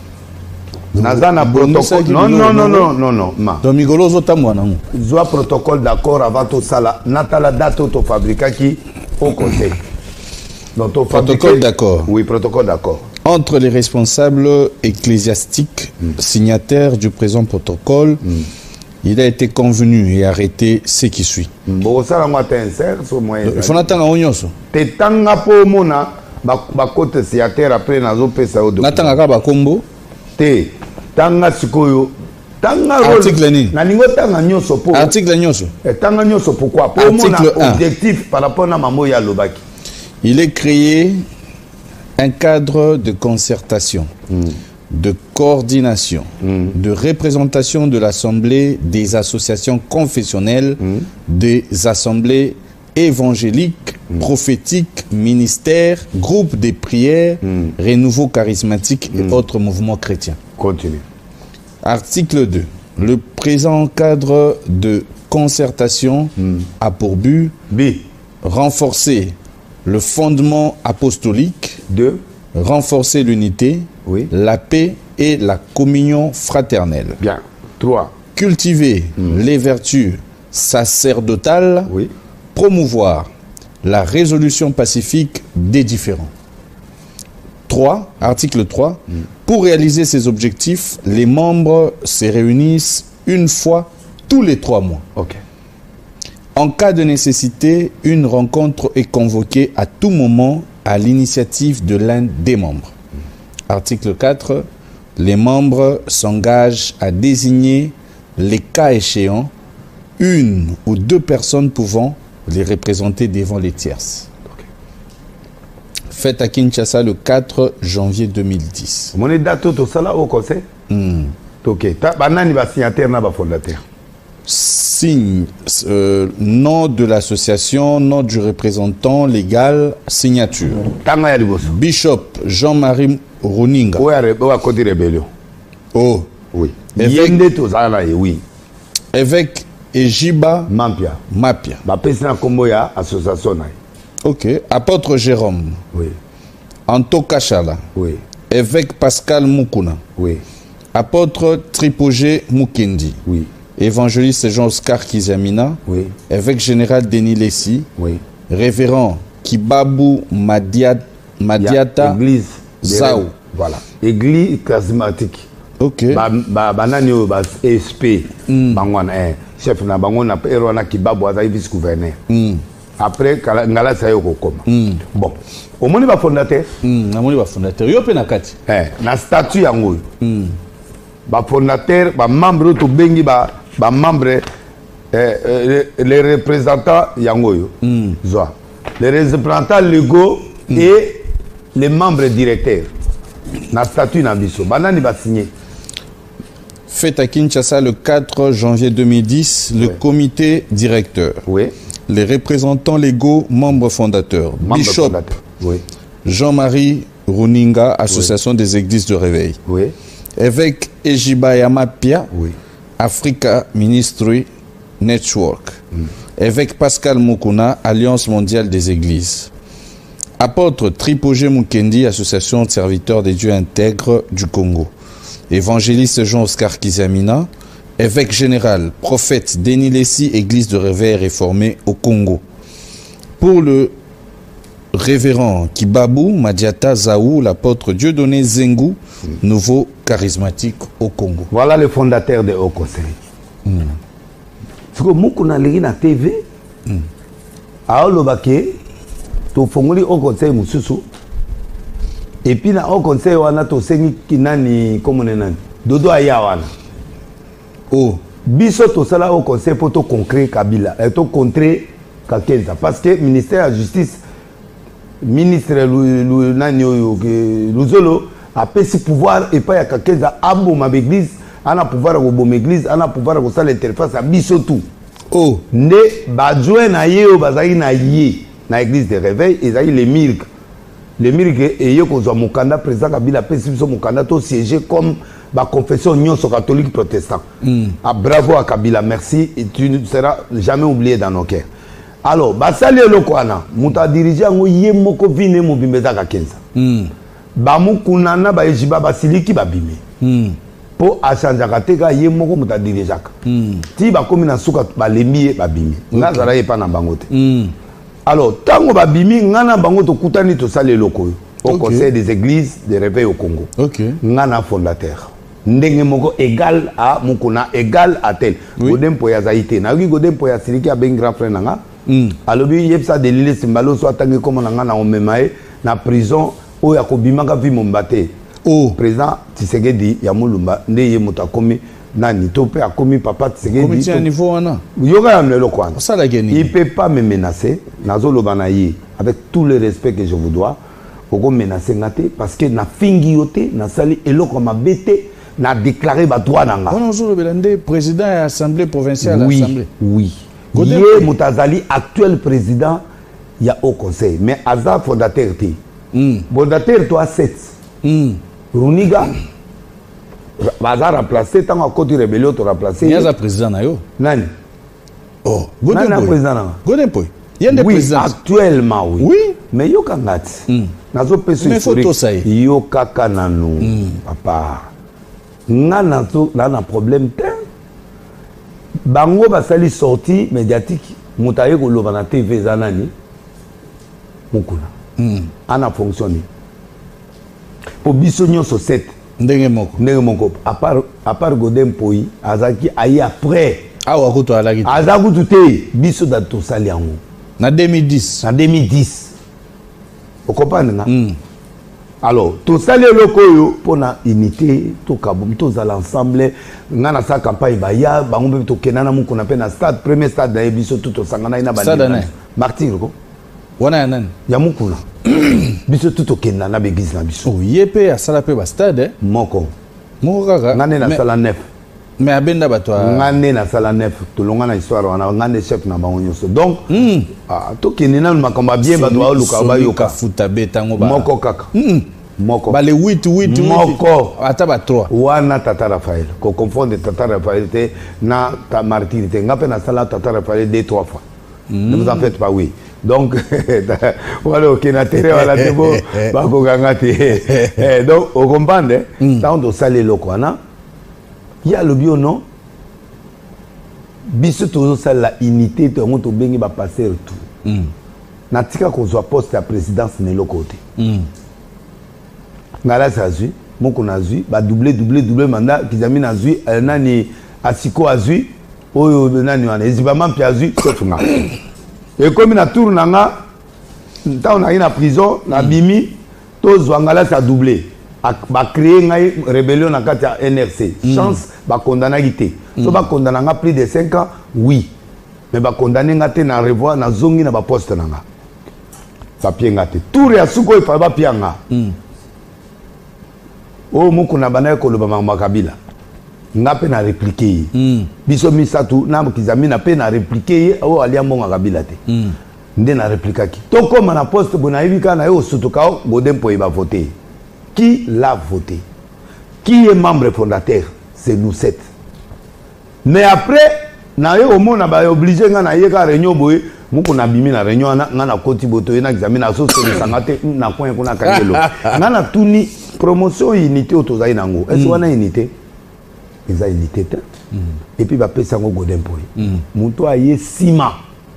Nazana protocole. Non. Ma. Domigolo zotamwa nango. Zoa protocole d'accord avant tout ça là. Natala date au fabricant qui au conseil. Donc au protocole d'accord. Oui, protocole d'accord. Entre les responsables ecclésiastiques signataires du présent protocole, il a été convenu et arrêté ce qui suit. Bon, ça moi t'insère sur moi. Il faut attendre en onyoso. Te tanga po mona ba côté signataire après nazo pesa au. Natanga ka ba kombo. Te tanga sikoyo. Tanga article ni. Na lingo tanga nyoso po. Article nyoso. Tanga nyoso pourquoi? Pour mona objectif par rapport à mamo ya lobaki. Il est créé un cadre de concertation, de coordination, de représentation de l'Assemblée, des associations confessionnelles, des assemblées évangéliques, prophétiques, ministères, groupes de prières, renouveau charismatique et autres mouvements chrétiens. Continue. Article 2. Le présent cadre de concertation a pour but renforcer le fondement apostolique, 2. Renforcer l'unité, la paix et la communion fraternelle. Bien. 3. Cultiver les vertus sacerdotales, promouvoir la résolution pacifique des différends. 3. Article 3. Pour réaliser ces objectifs, les membres se réunissent une fois tous les 3 mois. Ok. En cas de nécessité, une rencontre est convoquée à tout moment à l'initiative de l'un des membres. Article 4. Les membres s'engagent à désigner, les cas échéants, une ou 2 personnes pouvant les représenter devant les tierces. Okay. Fête à Kinshasa le 4 janvier 2010. Mon date tout ça là au conseil. Ok. Banani va signataire na ba fondateur. Signe, nom de l'association, nom du représentant légal, signature. Bishop Jean-Marie Runinga. Oh. Oui. Évêque Ejiba Mapia. Association. Ok. Apôtre Jérôme. Oui. Anto Kachala. Oui. Évêque Pascal Mukuna. Oui. Apôtre Tripogé Mukendi. Oui. Évangéliste Jean-Oscar Kizamina, évêque général Denis Lessi, révérend Kibabu Madiata Zao. Voilà. Église charismatique. Ok. Banani SP. Chef na bangona erona Kibabu aza vice-gouverneur. Après ngala sayo kokoma. Bon. Au moni ba fondateur. Amoni ba fondateur. Yo pe na kati. Na statut yango. Ba fondateur, ba membre to bengi ba membre les représentants yangoyo zoa les représentants légaux et les membres directeurs na statut na biso banani ba signé. Fête à Kinshasa le 4 janvier 2010 le comité directeur, les représentants légaux, membres fondateurs. Bishop Oui. Jean-Marie Runinga, Association des Églises de Réveil. Oui. Évêque Ejiba Yamapia, Oui. Africa Ministry Network. Évêque Pascal Mukuna, Alliance mondiale des Églises. Apôtre Tripogé Mukendi, Association de serviteurs des dieux intègres du Congo. Évangéliste Jean-Oscar Kizamina, évêque général, prophète Denis Lessi, Église de Réveil réformée au Congo. Pour le révérend Kibabou Madiata Zaou, l'apôtre Dieudonné Zengou, nouveau charismatique au Congo. Voilà le fondateur de Haut Conseil. Parce que Mukuna legi na TV, aolobake to fongoli Haut Conseil mususu. Et puis na Haut Conseil wana to sengi kinani komone nani. Dodo ayawana. Oh, biso to sala Haut Conseil pour to concret Kabila, to contrer Kakenza parce que ministère de la justice ministre Luzolo a pris pouvoir et pas ya Kakenza ambo ma église, ana pouvoir ko bom église, ana pouvoir ko sala interface a biso tout. Oh, ne badjoe na yeo bazaki na yé na église de réveil et zaki les mirques. Les mirques et yo ko zo mukanda président Kabila pesi biso mukanda to siéger comme la confession nyonso catholique protestant. Ah, bravo à Kabila, merci et tu ne seras jamais oublié dans nos cœurs. Alors, basali lokwana, muta dirige ngo ye moko vine mo bimbeza ka kenza. Ba mukunana ba ejiba basiliki ba bime. Po achanja kateka ye moko muta dirige ka. Ti ba komi na suka ba lemie ba bime. Ngazala ye pa na bangote. Alors, tango ba bimi ngana bango to kutani to sale lokoyo au conseil des églises de réveil au Congo. Ngana fondateur. Ndenge moko égal à Mukuna, égal à tel. Godem po ya zaite. Na wi godem po ya siliki a ben grand frère nanga. Alobi yepsa de lile simbalo so atangi comme nanga na omemae na prison o ya kobimaka vi mombate. Oh, président Tshisekedi ya Mulumba nde ye mutakomi nani to pe akomi papa Tshisekedi. Comité à niveau wana. Yoga ya mlelo kwana. Ça la gagné. Il peut pas me menacer. Nazo lobana yi avec tout le respect que je vous dois. Oko menacer ngate parce que na fingi yote na sali eloko mabete na déclaré ba droit nanga. On a le président de l'Assemblée provinciale. Oui, oui. Yé Moutazali, actuel président, il y a au conseil. Mais Aza, fondateur, fondateur, toi, 7. Runiga, Aza remplacé, tant que tu rébellion, tu remplacé. Il y a un président, Nani. Oh, Godem président. Il y a des oui, présidents. actuellement, oui. Oui. Mais il y a un gars. Nazo peso historique. Il y a un nanou. Papa. Nana un problème. Bango basali sortie médiatique mutaye ko loba na TV zanani Mukuna ana fonctionné pour biso nyonso 7 ndenge moko à part Godem Poi azaki ayi après awa kuto alaki azaku te biso da to sali yango na 2010 o comprendre na alors tout ça les locaux pour la unité tout kabum tous à l'ensemble ngana sa campagne ba ya ba ngombe to kenana mu qu'on appelle na stade premier stade na biso tout au sangana ina ba martyr ko wana nan ya mukuna biso tout au kenana be église na biso oh yepe ya sala pe ba stade moko kaka ngane na sala neuf mais abenda bato ngane na sala neuf to longa na histoire wana ngane chef na bango nyonso donc to kenina makomba bien ba doa luka ba yoka futa betango ba moko kaka moko ba le 8 moko ata ba 3 wana Tata Raphaël ko confondre Tata Raphaël te na ta martyr te ngape na sala Tata Raphaël 2-3 fois ne vous en faites pas oui donc voilà ok na terre wala te bo ba ko gangati donc au comprendre tant de salé lokwana il y a le bio non biso to sala unité to ngoto bengi ba passer tout na tika ko zo poste à présidence ne lokote ngala azui moko nazui ba doublé mandat kizami nazui nani asiko azui oyo nani wana ezibama mpia azui sofunga et comme na tour nanga nta on a na prison na bimi to zwangala sa doublé ba créer ngai rébellion na kati ya NRC chance ba condamna gité so ba condamna nga plus de 5 ans oui mais ba condamner nga te na revoir na zongi na ba poste nanga papier nga te tour ya suko ifa ba pianga oh Mukuna bana ko loba Kabila nga pe na répliquer biso misatu na mukizami na pe na répliquer o alia mbonga kabila te nde na répliquaki to koma na poste bona yibika na yo sutuka Godin Mpoye ba voter qui l'a voté qui est membre fondateur c'est nous 7 mais après na yo omona ba obligé nga na yeka réunion boye muko na bimi na réunion nga na koti boto na examen na so se sangate na coin kuna kangelo nga na tuni promotion unité autozai nango est-ce wana unité eza unité te et puis ba pesa ngo Godin Mpoye muto aye sima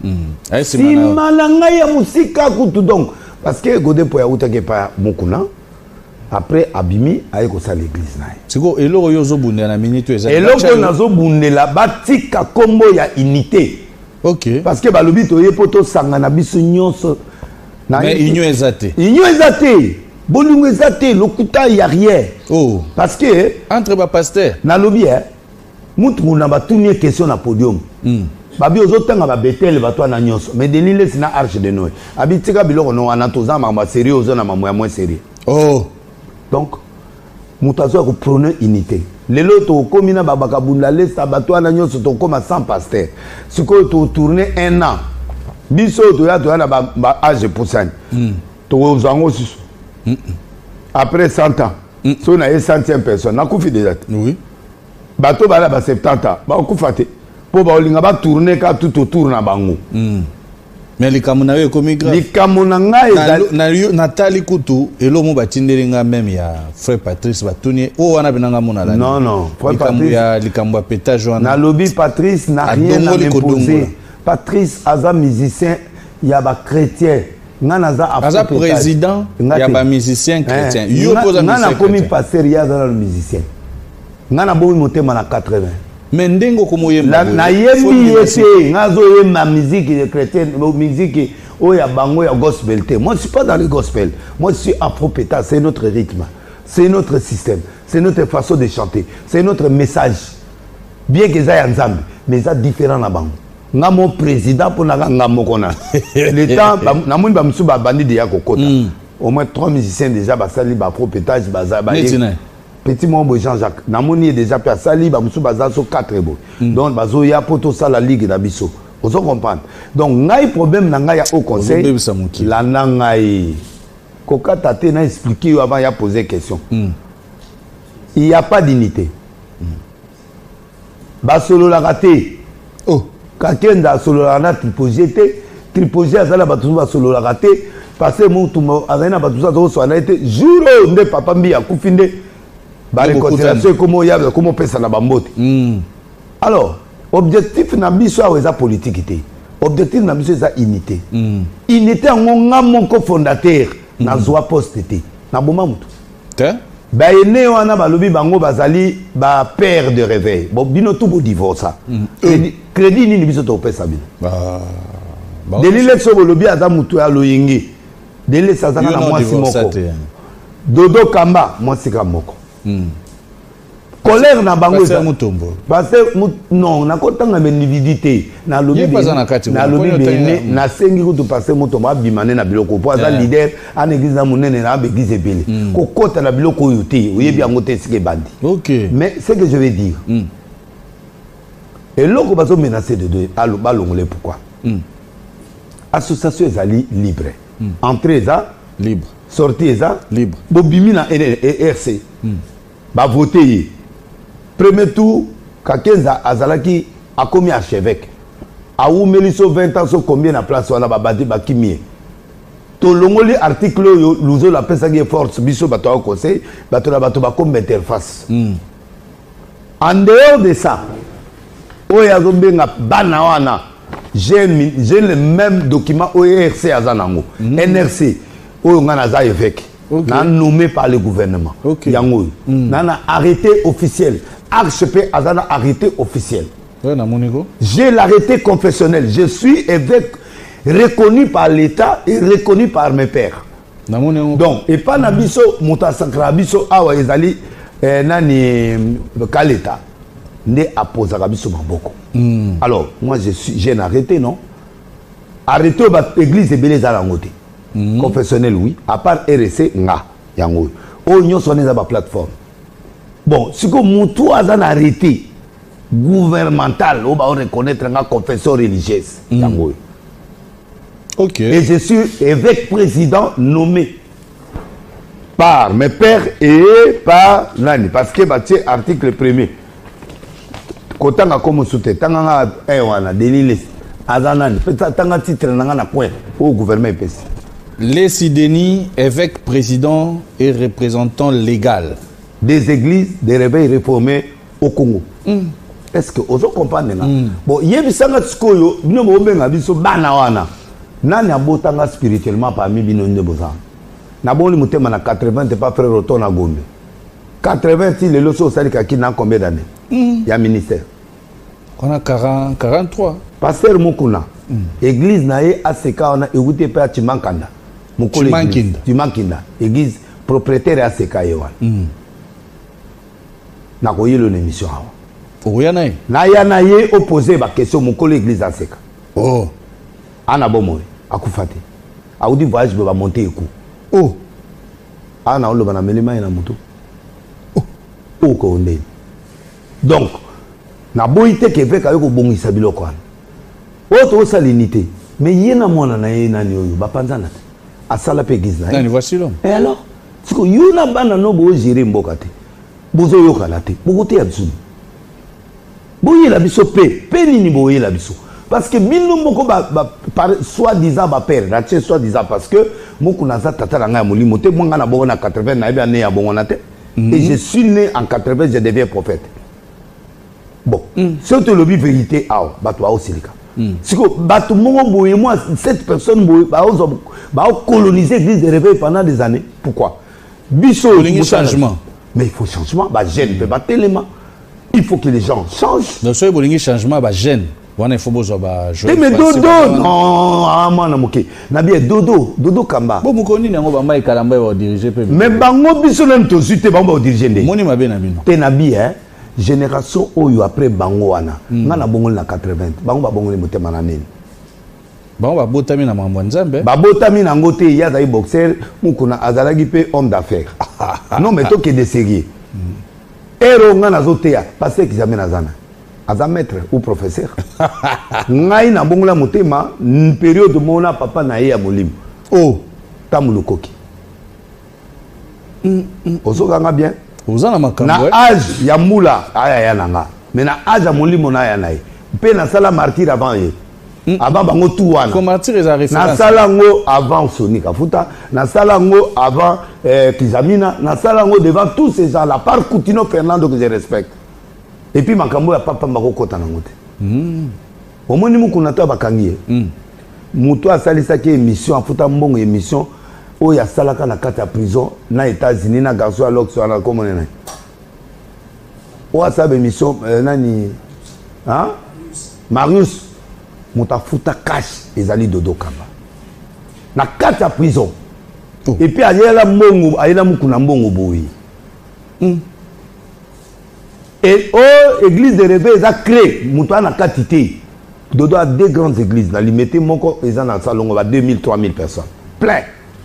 sima na ngai ya musika kutu donc parce que Godin Mpoye autake pa mukuna après abimi aye ko sa l'église na siko eloko yo zo bundela na minute eza eloko na zo bundela batika kombo ya unité. OK parce que balobi to ye poto sanga na biso nyonso na union ezate bolingo ezate lokuta ya rien parce que entre ba pasteur na lobi mutu na batuni question na podium babi ozotanga ba Bethel bato na nyonso mais Denile sina arche de Noé abitika biloko no wana toza mama sérieux ozo na mama moins sérieux donc mutazo ko prôner unité lelo to komina babaka bunda lesta bato na nyonso to koma sans pasteur siko to tourner 1 an biso to ya na ba âge poussane to zango susu après 100 ans so na 100e personne na kufi déjà oui bato bala ba 70 ans ba kufa te po ba olinga ba tourner ka tout autour na bango mais likamuna yo komi grave likamuna ngai na Nathalie Kutu elomo batindelinga même ya frère Patrice batuni o wana binanga mona la non frère Patrice ya likamwa pétage wana na lobby Patrice n'a rien à m'imposer Patrice aza musicien ya ba chrétien ngana za président ya ba musicien chrétien yo poza ngana komi pasteur ya za musicien ngana bo motema na 80 mais ndengo komo yemba na yembi yete ngazo yemba musique chrétienne musique oya bango ya gospel te moi je suis pas dans le gospel moi je suis afro-péta c'est notre rythme c'est notre système c'est notre façon de chanter c'est notre message bien que ça y nzambe mais ça différent na bango nga mon président pour na nga mokona le temps na moni ba musu ba bandi de ya kokota au moins 3 musiciens déjà ba sali ba afro-pétage baza ba petit membre Jean-Jacques namoni déjà pe sali ba musu baza so 4 bo donc bazo ya poto ça la ligue na biso ozo comprendre donc ngai problème na ngai ya au conseil la ngai kokata te na expliquer avant ya poser question il y a pas d'unité ba solo la raté kakenda solo la na triposer azala ba ba solo la raté parce que mutu azana ba tuza zo so na été jour nde papa mbi ya kufinde ba réconciliation comment pesa na bambote alors objectif na biso aweza politique te objectif na biso eza unité unité ngonga moko fondateur na zwa poste te na boma mutu te ba ene wana balobi bango bazali ba père de réveil bon bino tout bo divorce crédit nini biso to pesa bino delile so bolobi aza mutu ya loyingi delile sa zana na mwasi moko dodo kamba mwasi ka moko colère na bango parce que non na kotanga bendividité na lobi bene na sengi kutu parce que mutombo abimane na biloko po aza leader en église na munene na église ebele ko kota na biloko yote oyebi yango te sike bandi mais ce que je vais dire et loko bazo menacer de deux alo balongole pourquoi association ezali libre entrée eza libre sortie eza libre bobimi na RC ba voter premier tour kakenza azalaki akomi archevêque aumeli so 20 ans so combien na place wana babadi bakimie to longoli article yo luzo la pesa qui force biso bato au conseil bato na bato ba comme interface en dehors de ça oya zombenga bana wana j'ai le même document ORC azanango NRC oyo ngana za évêque na nommé par le gouvernement yango nana arrêté officiel archevêque azana arrêté officiel j'ai l'arrêté confessionnel je suis évêque reconnu par l'État et reconnu par mes pères donc et pas na biso muta sakra biso awa ezali nani kaleta nde aposa biso maboko alors moi j'ai un arrêté non arrêté ba église ebele za langote confessionnel oui à part RC nga yango o nyonso neza ba plateforme Bon, si que Moutou a un arrêté gouvernemental, on va reconnaître une confession religieuse. Ok. Et je suis évêque président nommé par mes pères et par Nani. Parce que c'est article 1er. Quand on a commencé, on a délit Azanani. Peut-être qu'on a titre au gouvernement. Lessi Denis, évêque président et représentant légal des églises, des réveils réformés au Congo. Est-ce que vous comprenez? Bon, il y a des gens qui sont nani abotanga spirituellement parmi bino ndeboza. Na boli mutema na 80 t'es pas frère retourne à Gombe. 80 si le loso sali kaki na combien d'années? Il y a ministère. On a 40, 43. Pasteur Mukuna. Église nae aseka on a écouté père Chimankanda. Mukule Chimankinda. Église propriétaire aseka yewa. Na koyelo l'émission hawa. Oyana na yana ye opposé ba question mukule église aseka. Oh. Ana bomori akufate audi voyage ba monter eku oh ana olo bana melema ina mutu oh ko ndé donc na boité ke veka yoko bongisa biloko ana oto salinité mais yena mona na yena ni oyo ba panzana asala pe gizna nani voici l'homme et alors siko yuna bana no bo gérer mboka te bozo yokala te bokote ya biso boye la biso pe nini boye la biso. Parce que bino moko soi-disant ba père, raté soi-disant parce que moko naza tata na ngai molimo te mwanga na bongo na 80 na bien né ya bongo na te. Et je suis né en 80, je deviens prophète. Bon, c'est te lobby vérité ao bato ao silika. Siko bato mongo boye moi cette personne boye ba coloniser l'église de réveil pendant des années. Pourquoi? Biso il y a changement. Mais il faut changement, ba jeune peut pas tellement. Il faut que les gens changent. Donc ce il y a changement ba jeune. Il faut jouer. Mais dodo non amana moké na bien dodo kamba bon mukoni nango bamba ekalamba ba diriger pe mais bango biso na ntozuté bamba diriger ndé moni mabe na bino te na bien génération oyo après bango wana nga na bongo na 80 bango ba bongo le motema na nini bango ba botami na mambo nzambe ba botami na ngote ya za boxer mukuna azalaki pe homme d'affaires non mais to que de sérieux ero nga na zotea parce que jamais na zana aza maître ou professeur ngai na bongola motema période mona papa na ye ya molimo oh tamulukoki osoka nga bien ozana makambo na âge ya mula aya ya nanga mais na âge ya molimo na ya na ye pe na sala martyr avant ye avant bango tout wana comme martyr eza référence na sala ngo avant Sonika Futa na sala ngo avant Kizamina na sala ngo devant tous ces gens là par Coutinho Fernando que je respecte. Et puis makambo ya papa mbako kota na ngote omoni mukuna to bakangiye muto asalisa ki émission afuta mbongo émission oyo asalaka na kati ya prison na États-Unis na garçon alox wana komone na o asaba émission nani hein Marius muta futa cash ezali dodo kamba na kati ya prison et puis ayela mbongo ayela mukuna mbongo boyi et oh, église de réveil a créé Moutouana Katité. Dodo a deux grandes églises. La limité, moko, ils en ont salon, on va 2000, 3000 personnes. Plein.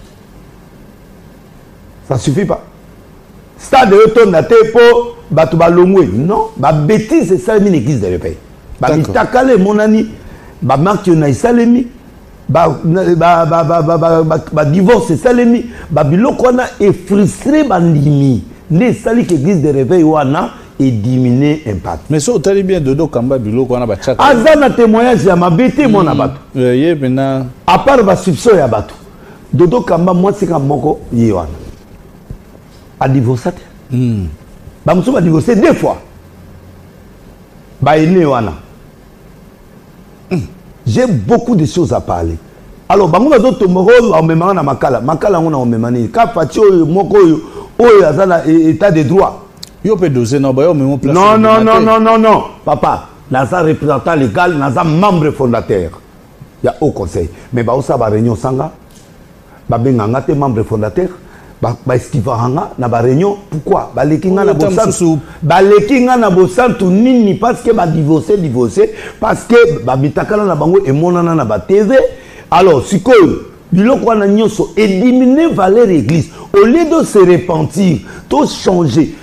Ça suffit pas. Stade de retour na tepo, batouba longwe. Non, ba bêtise, c'est ça, une église de réveil. Ba mitakale, mon ami, ba marque na isalemi, ba divorce, c'est ça, l'emi, ba biloko na est frustré, ba limi. Ne sali église de réveil wana. Et diminuer impact. Mais ça, tu bien Dodo Kamba Bilo qu'on a battu. Azana témoignage à ma bêtise mon abatou. À part ma soupçon ya batou. Dodo Kamba moi c'est comme moko yewana. A divorcé. Ba muso ba divorcé 2 fois. Ba ene wana. J'ai beaucoup de choses à parler. Alors bango bazo tomoko on me na makala. Makala on me mani. Ka fati oyo moko oyo azana état de droit. Yo peut doser non ba yo même place. Non. Papa, naza représentant légal, naza membre fondateur. Il y a au conseil. Mais ba osa ba réunion sanga. Ba benganga te membre fondateur. Ba estivanga na ba réunion. Pourquoi? Ba lekinga na bosantu. Ba lekinga na bosantu nini parce que ba divorcé parce que ba bitakala na bango e monana na ba TV. Alors, sikoyo biloko wana nyonso et diminuer valeur église au lieu de se repentir, to changer.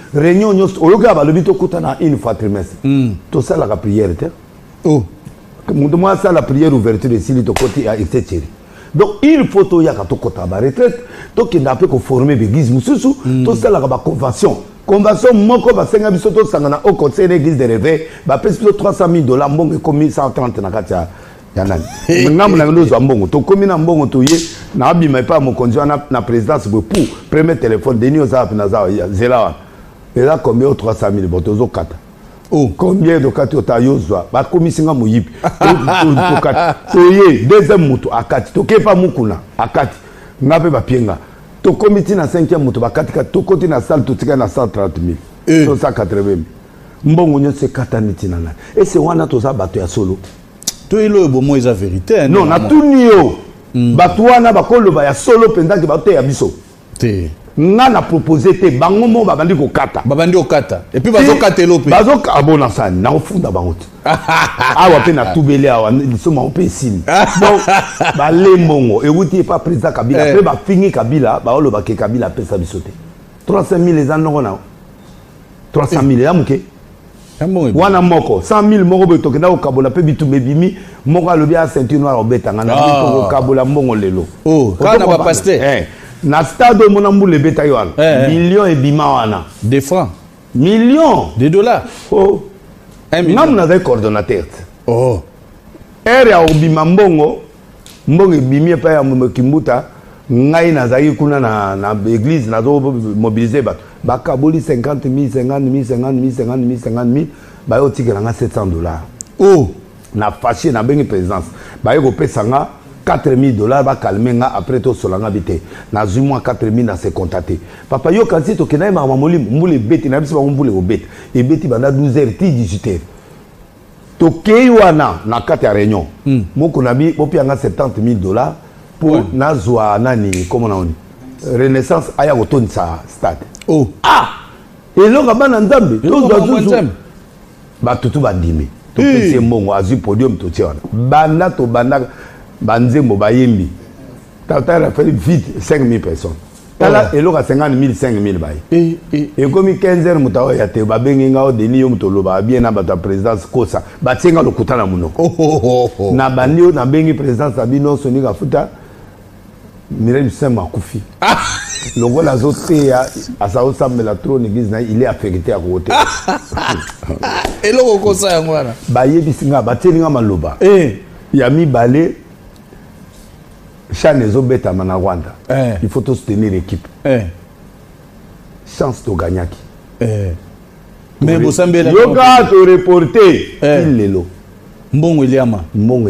réunion nyos oyoka ba lobi to kutana une fois trimestre to ça la prière te oh mundo moi ça la prière ouverture de sili to côté à etc. Donc il faut to yaka to kota ba retraite to kenda pe ko former l'église mususu to ça la ba convention moko ba senga biso to sangana au conseil d'église de réveil ba pèse plutôt $300,000 mbongo comme 130 na kati ya yanani ngamu na ndozo mbongo to komi na mbongo to ye na abima pa mo konjo na présidence pour premier téléphone deni oza na za zela et là combien 300,000 botozo kata oh combien de kati otayozwa ba komisinga muyipi to kata to ye deuxième mutu akati to kepa mukuna akati ngape ba pienga to komiti na 5e mutu ba kati to koti na salle to tika na 130,000 to 180,000 mbongo nyo se kata nitina na et c'est wana to za bato ya solo to ilo bo mo eza vérité non na tunio bato wana bakoloba ya solo pendant que bato ya biso te nga na proposer te bango mo babandi ko kata et puis bazo katelo pe bazo abona sani na ofunda bango te awa pe na tubele awa lisoma ope sini donc ba lembongo ewuti pas président Kabila pe ba fingi Kabila ba oloba ke Kabila pesa biso te 300,000 les anoko na 300,000 ya muke wana moko 100,000 moko be tokenda ko kabola pe bitumbe bimi moko alobi a ceinture noire obetanga na ko kabola mbongo lelo oh kana ba pasteur na stade mona mbule beta yoana millions et bima wana de francs millions de dollars oh ngam na za coordonnateur oh ere ya obima mbongo bimi pa ya kimbuta ngai na za kuna na église na zo mobiliser ba kaboli 50,000 ba yo tikela nga $700 oh na fâché na bengi présence ba yo pesa nga $4,000 ba calmer nga après to solanga bité na zumwa 4,000 na se contacter papa yo kanti to kenai ma mamoli mbule beti na biso ba mbule obet e beti banda 12h ti 18h to keiwana na kati ya réunion moko na bi bopi nga $70,000 pour nazwa nani comment on renaissance aya kotoni sa stade oh elonga bana ndambe to zuzu ba tutu bandimi to pese mbongo azu podium to tiana banda to banda banzembo bayembi tata la fait vite 5,000 personnes tala eloka 50,000 5,000 baye et comme 15h mutawa ya te babengi ngao deni yo mutoloba bien na bata présidence kosa batenga lokutana munoko na bandio na bengi présidence abino sonika futa Mireille Sema kufi longo la zote ya asao sambela trop l'église na il est affecté à côté eloko kosa yango wana bayebi singa batelinga maloba ya mi balé chane zo beta mana Rwanda il faut soutenir l'équipe chance to gagnaki mais vous semblez yoga to reporter il lelo mbongo eliama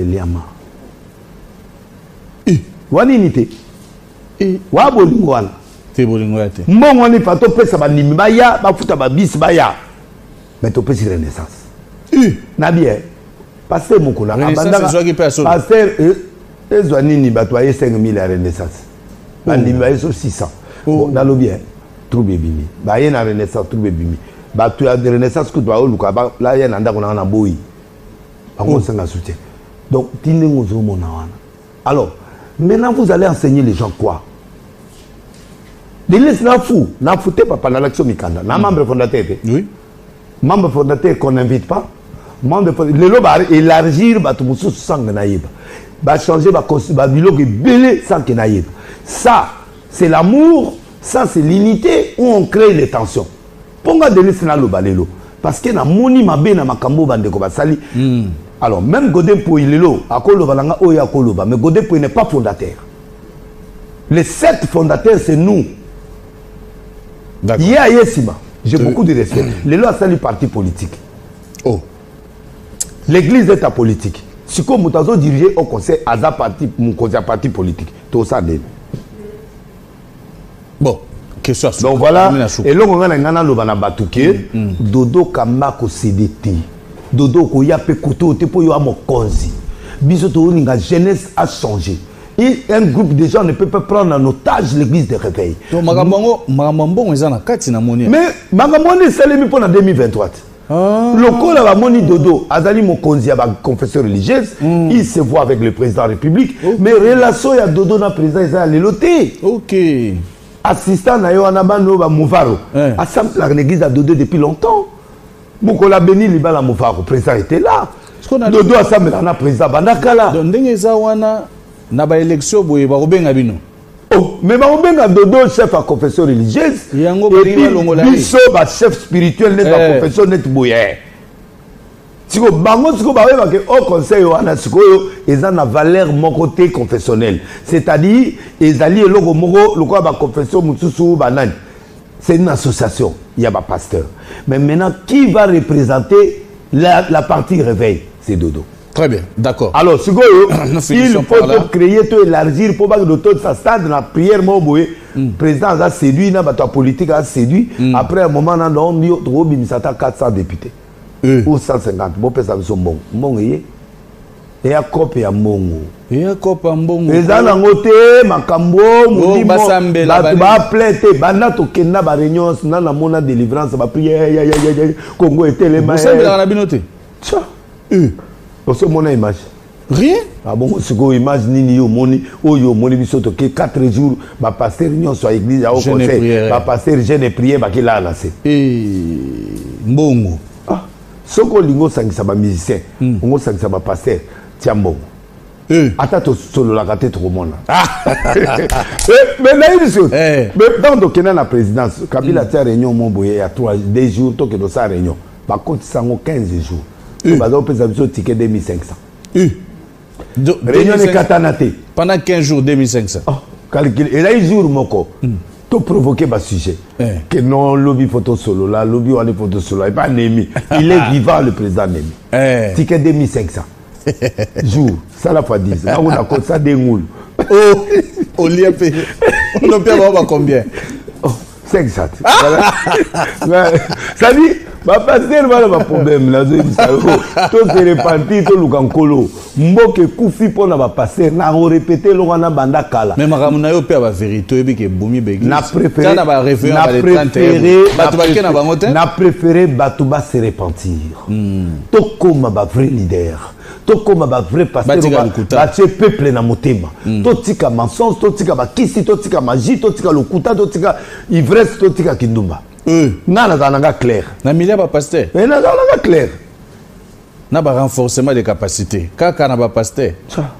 wani nite wa bolingo wana te bolingo yate mbongo ni pato pesa banimi baya bafuta babisi baya mais to pesi renaissance na bien pasteur mukula abandaka pasteur ezwa nini bato aye 5,000 ya renaissance banimi baye so 600 bon na lo bien trouble bimi baye na renaissance trouble bimi bato ya renaissance kutu baoluka la ye na ndako na boyi bango senga soutien donc tinengo zo mona wana alors maintenant vous allez enseigner les gens quoi l'église n'a fouté papa dans l'action mikanda na membre fondateur oui membre fondateur qu'on n'invite pas membre le lo ba élargir ba tout musu sang na yeba ba changer ba biloko belé sans que na yeba ça c'est l'amour ça c'est l'unité où on crée les tensions ponga l'église na lo balelo parce que na moni mabe na makambo bandeko basali alors même Godin Pouilelo akoloba langa oya akoloba mais Godin Pouil n'est pas fondateur les 7 fondateurs c'est nous yeah yesima j'ai beaucoup de respect les lois sali parti politique oh l'église est à politique si comme mutazo diriger au conseil aza parti mon conseil parti politique tout ça bon question donc voilà et là on a ngana loba na batuke dodo kambako CDT dodo ko ya pe koto te po yo amokonzi biso to ninga jeunesse a changé et un groupe de gens ne peut pas prendre en otage l'église de réveil to magambo ezana kati na moni mais magambo selemi pour en 2023 lokola ba moni dodo azali mokonzi ya ba confession religieuse il se voit avec le président de la République mais relation ya dodo na président ezali leloté OK assistant na yo wana bano ba Mouvaro assemble l'église à Dodo depuis longtemps. Mokola Beni Libala Mouvaro président était là. Dodo assemble na président bandakala. Donc ndenge za wana na ba élection boye ba obenga bino. Oh, mais ba obenga Dodo chef à confession religieuse. Yango ba ringa longola. Biso ba chef spirituel net ba confession net boye. Siko bango siko ba weba ke au conseil wana siko yo eza na valeur mon côté confessionnel. C'est-à-dire ezali eloko moko lokwa ba confession mususu banani. C'est une association, il y a pas pasteur. Mais maintenant qui va représenter la partie réveil? C'est Dodo. Très bien, d'accord. Alors, il faut créer, tout élargir pour que l'autre ça stade dans la prière, le président a séduit, la politique a séduit. Après un moment, on a 400 députés. Ou 150. Bon, ça veut dire bon. Et à copie à Mongo. Et à copie à Mongo. Les gens ont voté, Makambo, Moudimo, Batuba, Plete, Bana, Tokena, Barignon, Nana, Mona, délivrance, ma prière, Congo était les mains. Vous savez, la binoté. Tiens. Parce que mon image. Rien. Ah bon, c'est quoi image ni yo moni, oh yo moni biso to 4 jours, ba pasteur union soit église à au conseil, ba pasteur jeune prière ba qui là là c'est. Mbongo. Ah, ce qu'on lingo sangisa ba musicien, on sangisa ba pasteur, tiens mbongo. Attends to solo la gâté trop monde. Mais là il dit mais dans donc la présidence, Kabila tient réunion mon boye il y a 2 jours to que dans sa réunion, ba compte sango 15 jours. On peut avoir ticket 2500. Réunion de Katanate. Pendant 15 jours, 2500. Oh, calcul. Et là, il joue moko. Tout provoquer le sujet. Que non, lobby photo solo, là, lobby on est photo solo. Il n'est pas Némi. Il est vivant, le président Némi. Ticket 2500. Jour. Ça la fois 10. Là, on a compté ça des moules. Oh, on l'a payé. On a payé combien? Oh, 500. Ça dit. Ba pasteur bala ba problème là to se repentir to lukankolo mboke kufi pona ba pasteur na répéter lo wana banda kala mais makamuna yo pe ba vérité bi ke bumi begi na préféré na préféré batuba se repentir to comme ba vrai leader to comme ba vrai pasteur ba che peuple na motema to tika mensonge to tika ba kisi to tika magie to tika lokuta to tika ivresse to tika kindumba. Nana zananga clair. Na milia ba pasteur. Mais na zananga clair. Na ba renforcement des capacités. Kaka na ba pasteur.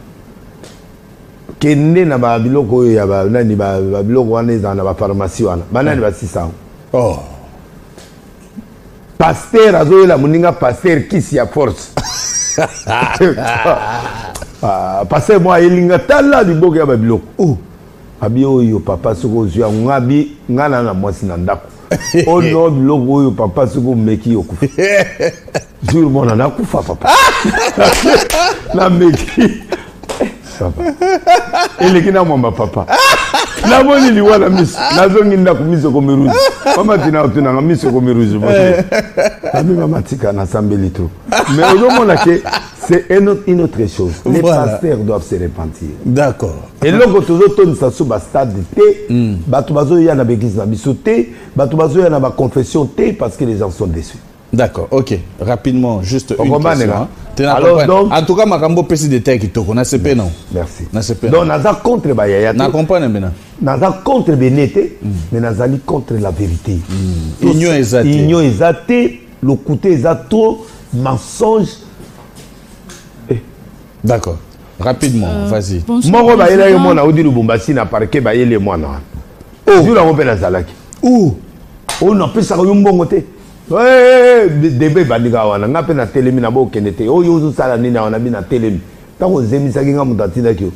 Kende na ba biloko ya ba nani ba biloko wana za na ba pharmacie wana. Banani ba 600. Oh. Pasteur azoyela muninga pasteur kisi ya force. Pasteur moi elinga tala liboko ya ba biloko. Abi oyo papa soko zwa ngabi ngana na mwasi na ndako. Oh non, logo papa soko meki okufa. Jour mon na kufa papa. La meki. Papa. Ele kina mama papa. La moni li wana mis. Na zongi ndaku miso ko meruzi. Mama tina otuna nga miso ko meruzi. Ami mama tika na sambeli trop. Mais au moment là que c'est une autre chose. Les pasteurs doivent se repentir. D'accord. Et logo toujours ton ça sous ba stade T, batu bazo ya na béguise na biso T, batu bazo ya na ba confession T parce que les gens sont déçus. D'accord, OK. Rapidement, juste une question. Alors donc, en tout cas, makambo pesi de terre qui toko na CP non. Merci. Na CP. Donc naza contre ba yaya. Na comprendre maintenant. Naza contre benete, mais nazali contre la vérité. Union ezate. Union ezate, le côté ezato, mensonge. D'accord. Rapidement, vas-y. Moko ba yela yo mona odi Lubumbashi na parquet ba yele mwana. Oh, jura mo pe na zalaki. Où? Oh non, pe sa yo mbongo te. Ouais, debe bandika wana ngape na telemi na bo kenete. Oh yo sala nini wana bi na telemi. Tango zemi saki nga mutatina kyo.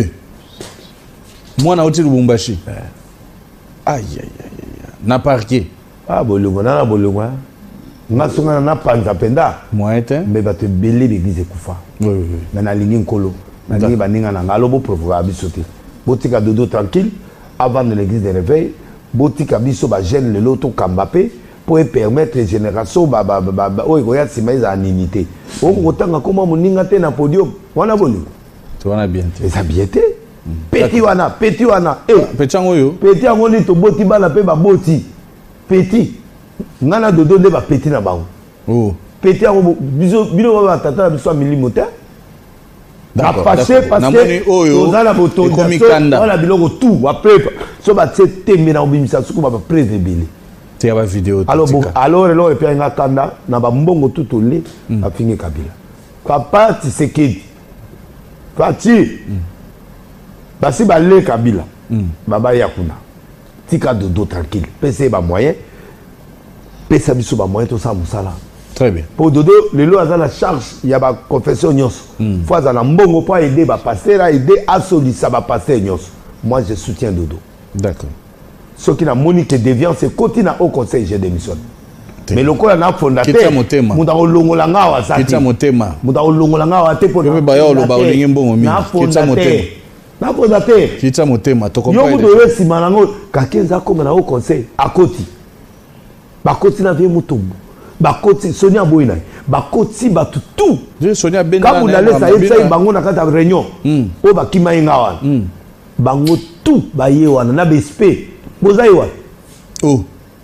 Mwana odi Lubumbashi. Aïe aïe aïe. Na parquet. Ah bolongo na bolongo. Nga songa na panza penda. Moi était. Mais ba te belé l'église kufa. Oui. Mais na lingi nkolo. Na lingi baninga na ngalo bo provoquer bisoté. Botika dodo tranquille avant de l'église de réveil. Botika biso ba gêne le loto kambapé pour permettre les générations o goya simaiza animité. O kotanga koma moninga te na podium. Wana boni. Tu wana bien te. Ça bien te. Petit wana. Petit ngoyo. Petit ngoli to boti bana pe ba boti. Petit. Ngana dodo de ba petit na bango. Oh. Petit ngo biso bino ba tata biso milimoteur. Na fâché parce que oza na autorisation wala biloko tout après so ba témé na obimisa suku ba presse ebele. Tu as la vidéo. Alors et puis nga kanda na ba mbongo tout olé a fini Kabila. Papa Tshisekedi. Fati. Basi ba le Kabila. Baba yakuna. Tika dodo tranquille. PC ba moyen. PC biso ba moyen to sa musala. Très bien. Pour dodo le lo a la charge, il y a ba confession nyos. Fois za na mbongo pour aider ba passer à aider à solisa ba passer nyos. Moi je soutiens dodo. D'accord. Ce qui n'a monique déviance c'est continue au conseil j'ai démissionné. Mais le quoi na fondateur. Kita motema. Muda olongola ngawa sa. Kita motema. Muda olongola ngawa te pour. Yo ba yo lo ba olingi mbongo mi. Kita motema. Na fondateur. Kita motema to comprendre. Yo mudo resi manango kakenza comme na au conseil akoti. Bakoti na vie mutombo. Bakoti Sonia Boina. Bakoti batu tout. Je Sonia Benda. Quand vous allez ça y bango na kata réunion. O bakima ingawa. Bango tout ba yewana na bespe. Bozaiwa. Oh.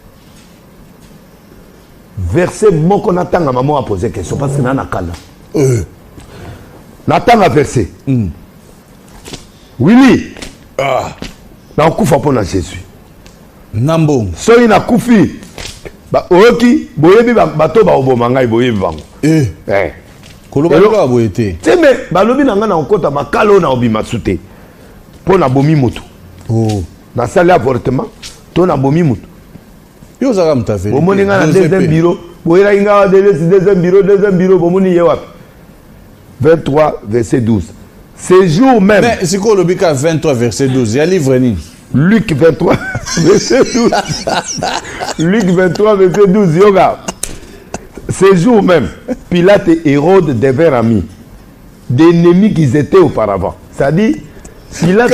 Verset mon qu'on attend à maman a posé question parce que n'a kala. N'attend à verset. Oui. Na kufa pona Jésus. Nambo. So ina kufi. Ba oki boyebi bato ba oboma ngai boyebi bango. Koloba lo boyete. Teme balobi na nga na okota makalo na obima sute. Pona bomi moto. Oh. Na salle avortement, to na bomi moto. Yo zaka mtafeli. Bomoni nga na deuxième bureau, boyera inga deuxième bureau, bomoni yewa. 23 verset 12. Ce jour même. Mais c'est quoi le bika 23 verset 12? Il y a livre ni. Luc 23 verset 12. Luc 23 verset 12 yoga. Ce jour même, Pilate et Hérode devinrent amis, d'ennemis qu'ils étaient auparavant. C'est-à-dire Pilate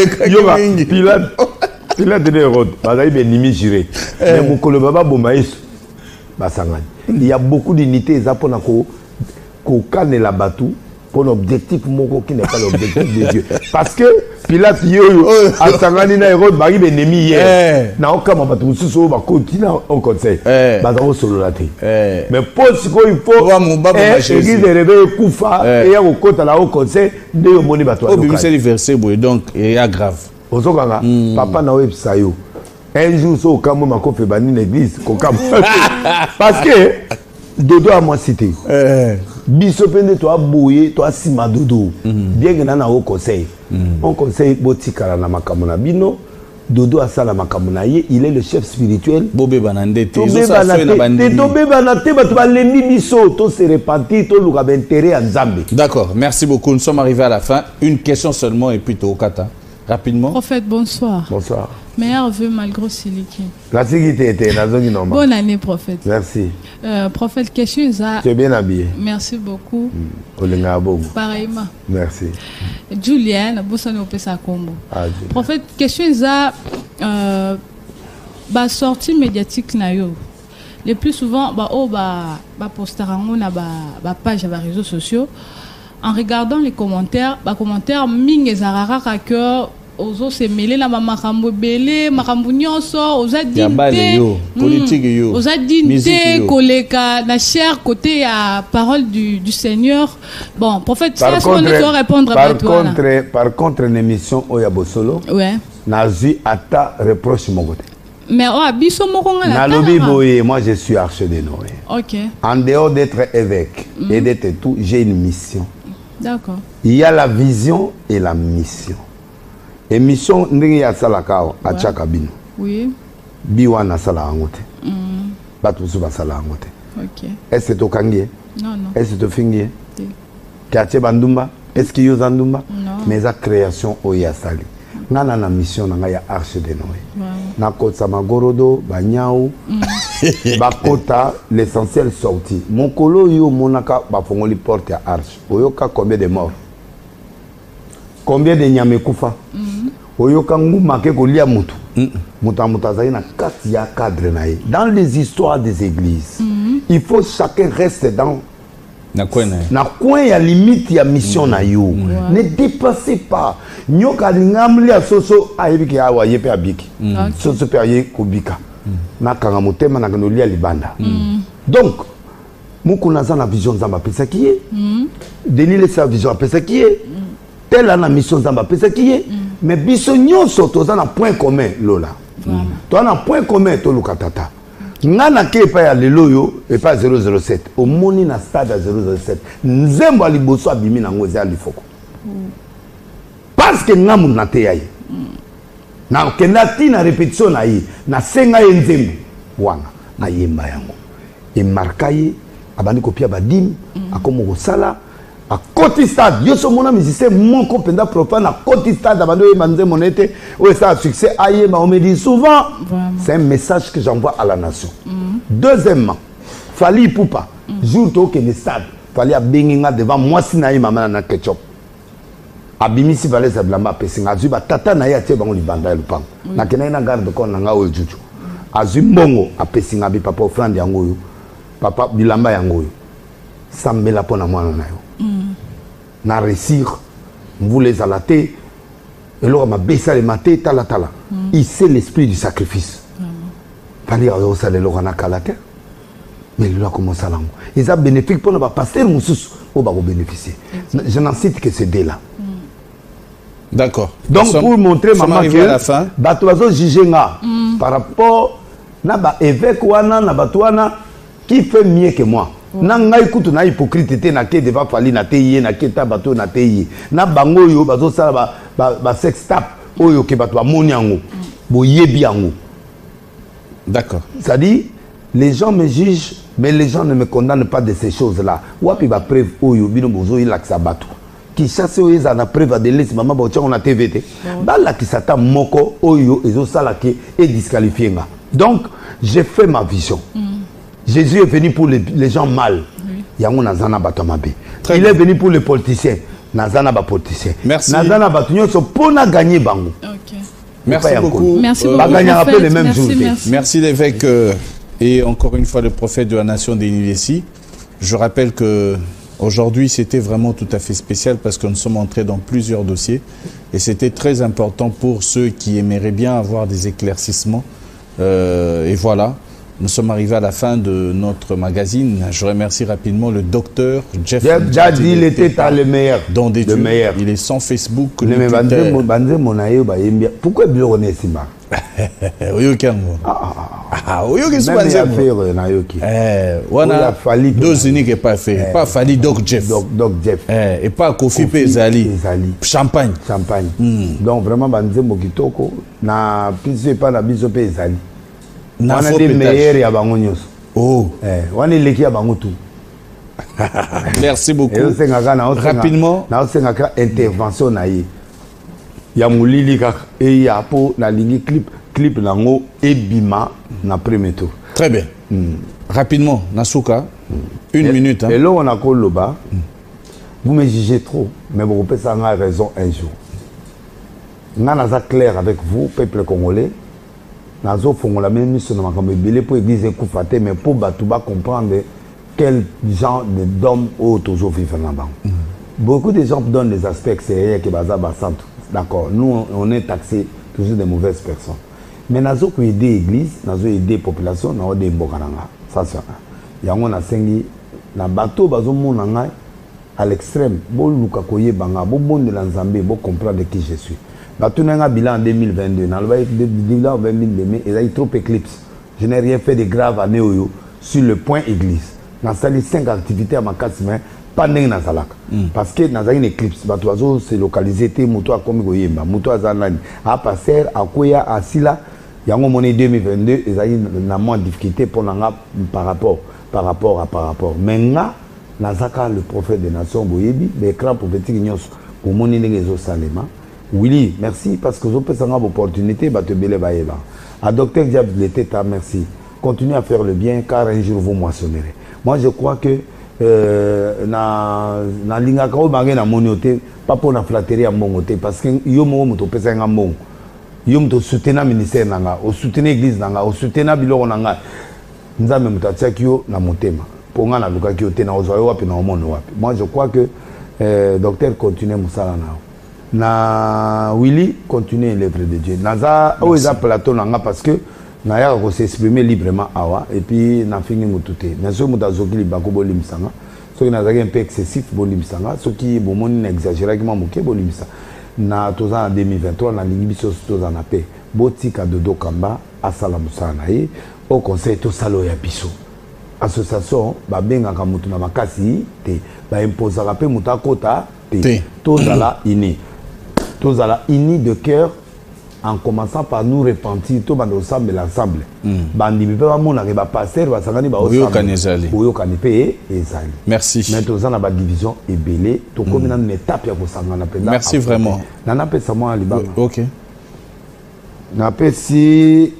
et Hérode, mais mon colobaba bomaïs, il y a beaucoup d'unités pour calmer la batou pour l'objectif qui n'est pas l'objectif de Dieu. Parce que Pilate a sangani na Hérode bari ennemi hier. Na aucun moment tout ça va continuer au conseil. Bazaro solo la té. Mais pour ce qu'il faut église de réveil kufa et au côté là au conseil de moni bato. Au bible c'est le verset donc il y a grave. Ozokanga papa na web sayo. Un jour so kamo mako fait bani l'église kokam. Parce que dodo a moi cité. Biso pende to aboye to asima dodo. Bien que na au conseil. On conseil botikala na makamona bino. Dodo asala makamona ye, il est le chef spirituel. Bobé banandete. Tobé banate batu balembi biso to se repentir to luka intérêt en Zambie. D'accord, merci beaucoup. Nous sommes arrivés à la fin. Une question seulement et puis to kata. Rapidement. Prophète, bonsoir. Bonsoir. Meilleur vœu malgré Siliki. La sécurité était dans zone normale. Bonne année, prophète. Merci. Prophète, question ça. Tu es bien habillé. Merci beaucoup. Pareillement. Merci. Julien, Bossane Opesa Combo. Prophète, question ça. Sortie médiatique na yo. Le plus souvent, postarango na page à réseaux sociaux. En regardant les commentaires, commentaires mingi zarara que ozo se mêler na makambo belé makambo nyonso oza dinte politique yo oza dinte koleka na cher côté à parole du Seigneur. Bon, prophète, ça on doit répondre par contre une émission oya bosolo. Ouais. Nazi ata reproche mon côté. Mais biso moko nga na lobi boye, moi je suis archer de Noé. OK. En dehors d'être évêque et d'être tout, j'ai une mission. D'accord. Il y a la vision et la mission. Et mission ndenge ya salakao a chakabino. Oui. Biwa na sala angote. Batu su basala angote. OK. Est-ce to kangie? Non. Est-ce to fingie? Kache bandumba? Est-ce que yo zandumba? Non. Mais la création o ya sali. Ngana na mission na ya arche de Noé. Na kota magorodo banyao. Bakota l'essentiel sorti. Mon kolo yo monaka ba fongoli porte ya arche. Oyoka combien de morts? Combien de nyamekufa? Oyoka nguma ke kolia mutu. Mutamutazai na kati ya cadre na ye. Dans les histoires des églises, il faut chacun reste dans na coin ya limite ya mission na yo. Ne dépassez pas. Nyoka ngamli ya soso ayebiki awa yepe abiki. Soso pe aye kubika. Na kanga motema na kanolia libanda. Donc mukuna za na vision za mapesa kiye. Denile sa vision apesa kiye. tel a mission Zamba pesa qui est mais biso nyonso toza na point commun lola toi na point commun to lukatata ngana ke pa ya lelo yo et pas 007 au moni na stade à 007 nzembo aliboso abimi na ngozi alifoko parce que ngamu na te yaye na kendati na répétition na yi na senga nzembo wana na yemba yango et markaye abandi kopia badim akomo kosala à côté stade yo so mona musicien mon compenda profane à côté stade abandi yemba nzembo nete o ça succès ayemba on me dit souvent c'est un message que j'envoie à la nation deuxièmement Fally Ipupa jour to que le stade Fally abenginga devant moi sina yemba na ketchup abimisi valesa blamba pesinga azuba tata na ya tie bango libanda ya lupango na kena ina garde ko na nga o juju azumbongo apesinga bi papa offrande yango yo papa bilamba yango yo sambela pona mwana na yo na réussir mvule zalate eloko mabesa le maté tala il c'est l'esprit du sacrifice Fally yo ça le lokana kalate mais il a commencé à l'ango ils a bénéfique pour le pasteur mususu o ba ko bénéficier je n'en cite que ces deux là. D'accord. Donc pour montrer maman que Batoazo Jijenga par rapport na ba évêque wana na Batouana qui fait mieux que moi. Na ngai kutu na hypocrite na ke devant Fally na teye na ke ta bato na teye na bango yo bazo sala ba sex tap oyo ke bato amoni yango bo yebi yango. D'accord. Ça dit les gens me jugent mais les gens ne me condamnent pas de ces choses là. Wapi ba preuve oyo bino bozo ilaksa bato. Qui chasse aux ana preuve de l'es maman ba on a TVT bala qui sata moko oyo ezo sala ki est disqualifié nga. Donc j'ai fait ma vision. Jésus est venu pour les gens mal. Yango nazana bato mabe. Il est venu pour les politiciens. Nazana ba politiciens. Merci. Nazana bato nyonso pona gagner bango. OK. Merci beaucoup. Merci beaucoup. Ba gagner un peu les mêmes jours. Merci l'évêque et encore une fois le prophète de la nation des Nilési. Je rappelle que aujourd'hui, c'était vraiment tout à fait spécial parce que nous sommes entrés dans plusieurs dossiers et c'était très important pour ceux qui aimeraient bien avoir des éclaircissements. Et voilà, nous sommes arrivés à la fin de notre magazine. Je remercie rapidement le docteur Jeff Jadi, il était le meilleur. Le meilleur. Il est sans Facebook. Pourquoi il est Simba? Wana deux uniques pas fait pas Fally Doc Jeff et pas Kofi Pezali champagne donc vraiment banzembo kitoko na pise pas na biso Pezali na des meilleurs ya bango nyos wana leki ya bango tout. Merci beaucoup. Rapidement na osengaka intervention na yi ya mulili kaka et ya po na ligne clip nango ebima na premier tour. Très bien. Rapidement Nasuka une minute et là on a koloba vous me jugez trop mais vous pouvez ça a raison un jour. Naza clair avec vous peuple congolais. Nazo fongola même mission na makambo belé pour église ekufate mais pour batuba comprendre quel genre d'homme au toujours vivre là-bas. Beaucoup de gens donnent des aspects extérieurs qui baza centre. D'accord, nous on est taxé toujours des mauvaises personnes. Mais nous avons aidé l'église, nous avons aidé la population, nous avons aidé les Mbokaranga. Ça c'est un. Il y a un asengi, na bateau bazo monanga à l'extrême. Bo luka koye banga, bo bon de l'Anzambé, bo comprendre qui je suis. Bateau n'a bilan en 2022, na le bilan en 2022, mais il y a eu trop d'éclipses. Je n'ai rien fait de grave à Néoyo sur le point église. Dans 5 activités à ma casse main. Pendant na zalaka parce que dans une éclipse batoazo c'est localisé té moto akomi koyemba moto azanani a passer akoya asila yango moné 2022 ezali na moins difficulté pour nanga par rapport maintenant nazaka le prophète des nations boyebi l'écran prophétique nyos pour moni ndenge zo salema Willy merci parce que zo pesanga opportunité bato belé bayeba à docteur Diab l'été ta merci continuez à faire le bien car un jour vous moissonnerez. Moi je crois que na linga ka o bange na monioté pas pour na flatterie à mongoté parce que yo mo moto pesa nga mbongo yo moto soutenir ministère nanga o soutenir église nanga o soutenir biloko nanga nzambe moto atiaki yo na motema pour nga na luka ki yo te na ozo wapi na omono wapi. Moi je crois que docteur continue musala na Willy continue l'œuvre de Dieu naza o eza plateau nanga parce que na ya ko s'exprimer librement awa et puis na fingi mututé mais so mutazoki libako bolimsanga qui n'a un peu excessif bolimisa ce qui bomoni exagéré qui m'a moqué bolimisa na toza en 2023 na lingibiso toza na paix botika dodo kamba asala musana ye au conseil to salo ya biso association ba benga ka mutu na makasi te ba imposa ka pe mutakota te tozala ini de cœur en commençant par nous repentir tout bando ensemble l'ensemble bandi bi pa mona ke ba passer ba sangani ba oyo kanipé ezali merci mais tozana ba division ebelé to comme na une étape ya ko sangana penda merci vraiment nana pesa moi libanga OK na pesi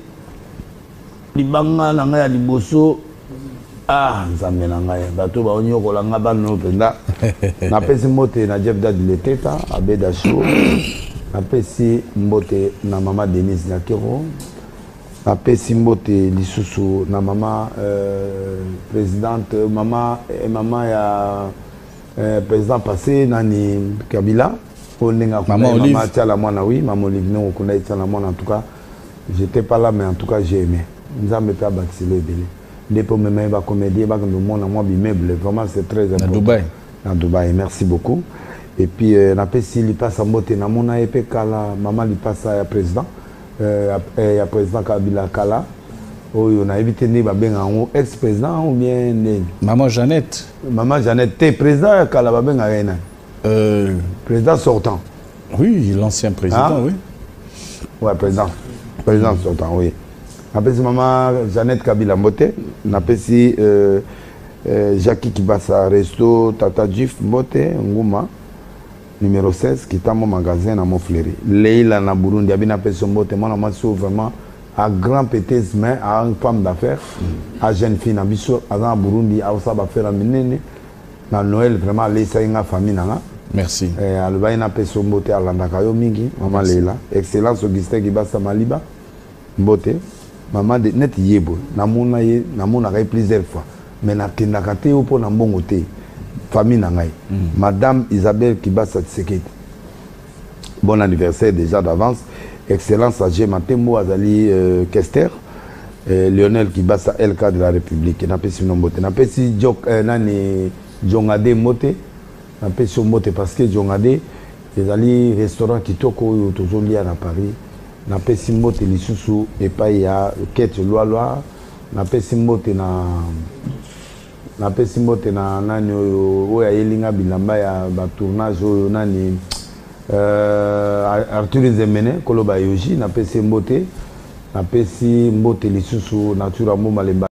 libanga na ngai ya liboso nzambe na ngai bato ba onyokola nga bano penda na pesi mote na Jeff Dad Leteta abeda show na pesi mbote na mama Denise Nakero na pesi mbote lisusu na mama présidente mama ya président passé nani Kabila onenga mama Tiala mwana oui mama Olive non okunda Tiala mwana en tout cas j'étais pas là mais en tout cas j'ai aimé nzambe pa bakisilo ebele ndipo même ba comédien ba comme mona moi bimeuble vraiment c'est très important na Dubaï merci beaucoup. Et puis, na pesi li passe à moté na mona epé kala maman li passe à président ya président Kabila kala oyo na évité ne ba benga ex président ou bien maman Jeannette te président kala ba benga ena président sortant oui l'ancien président oui ouais président sortant oui na pesi maman Jeannette Kabila mbote na pesi Jackie Kibasa resto Tata Jif mbote nguma numéro 16 qui est mon magasin à Montfleury. Leila na Burundi abina peso mbote mona maso vraiment à grand pétesse mais à une femme d'affaires à jeune fille na biso à Burundi à ça va faire menene na Noël vraiment les sainga famille na merci alba ina peso mbote alanda kayo mingi maman Leila excellence Augustin Kibasa Maliba mbote maman de net yebo na mona kay plusieurs fois mais na kindaka te opo na mbongo te famille nangai madame Isabelle Kibasa Tseketi bon anniversaire déjà d'avance excellence AG Matemo Azali Kester Lionel Kibasa LK de la République na pesi nombote na pesi jok nani Jongade mote na pesi mote parce que Jongade ezali restaurant kitoko oyo tozolia na Paris na pesi mote lisusu epai ya Kete Loa na pesi mote na pesi mbote na nani oyo yelinga bilamba ya ba tournage oyo nani Arthur Zemene koloba yoji na pesi mbote lisusu natura mo malemba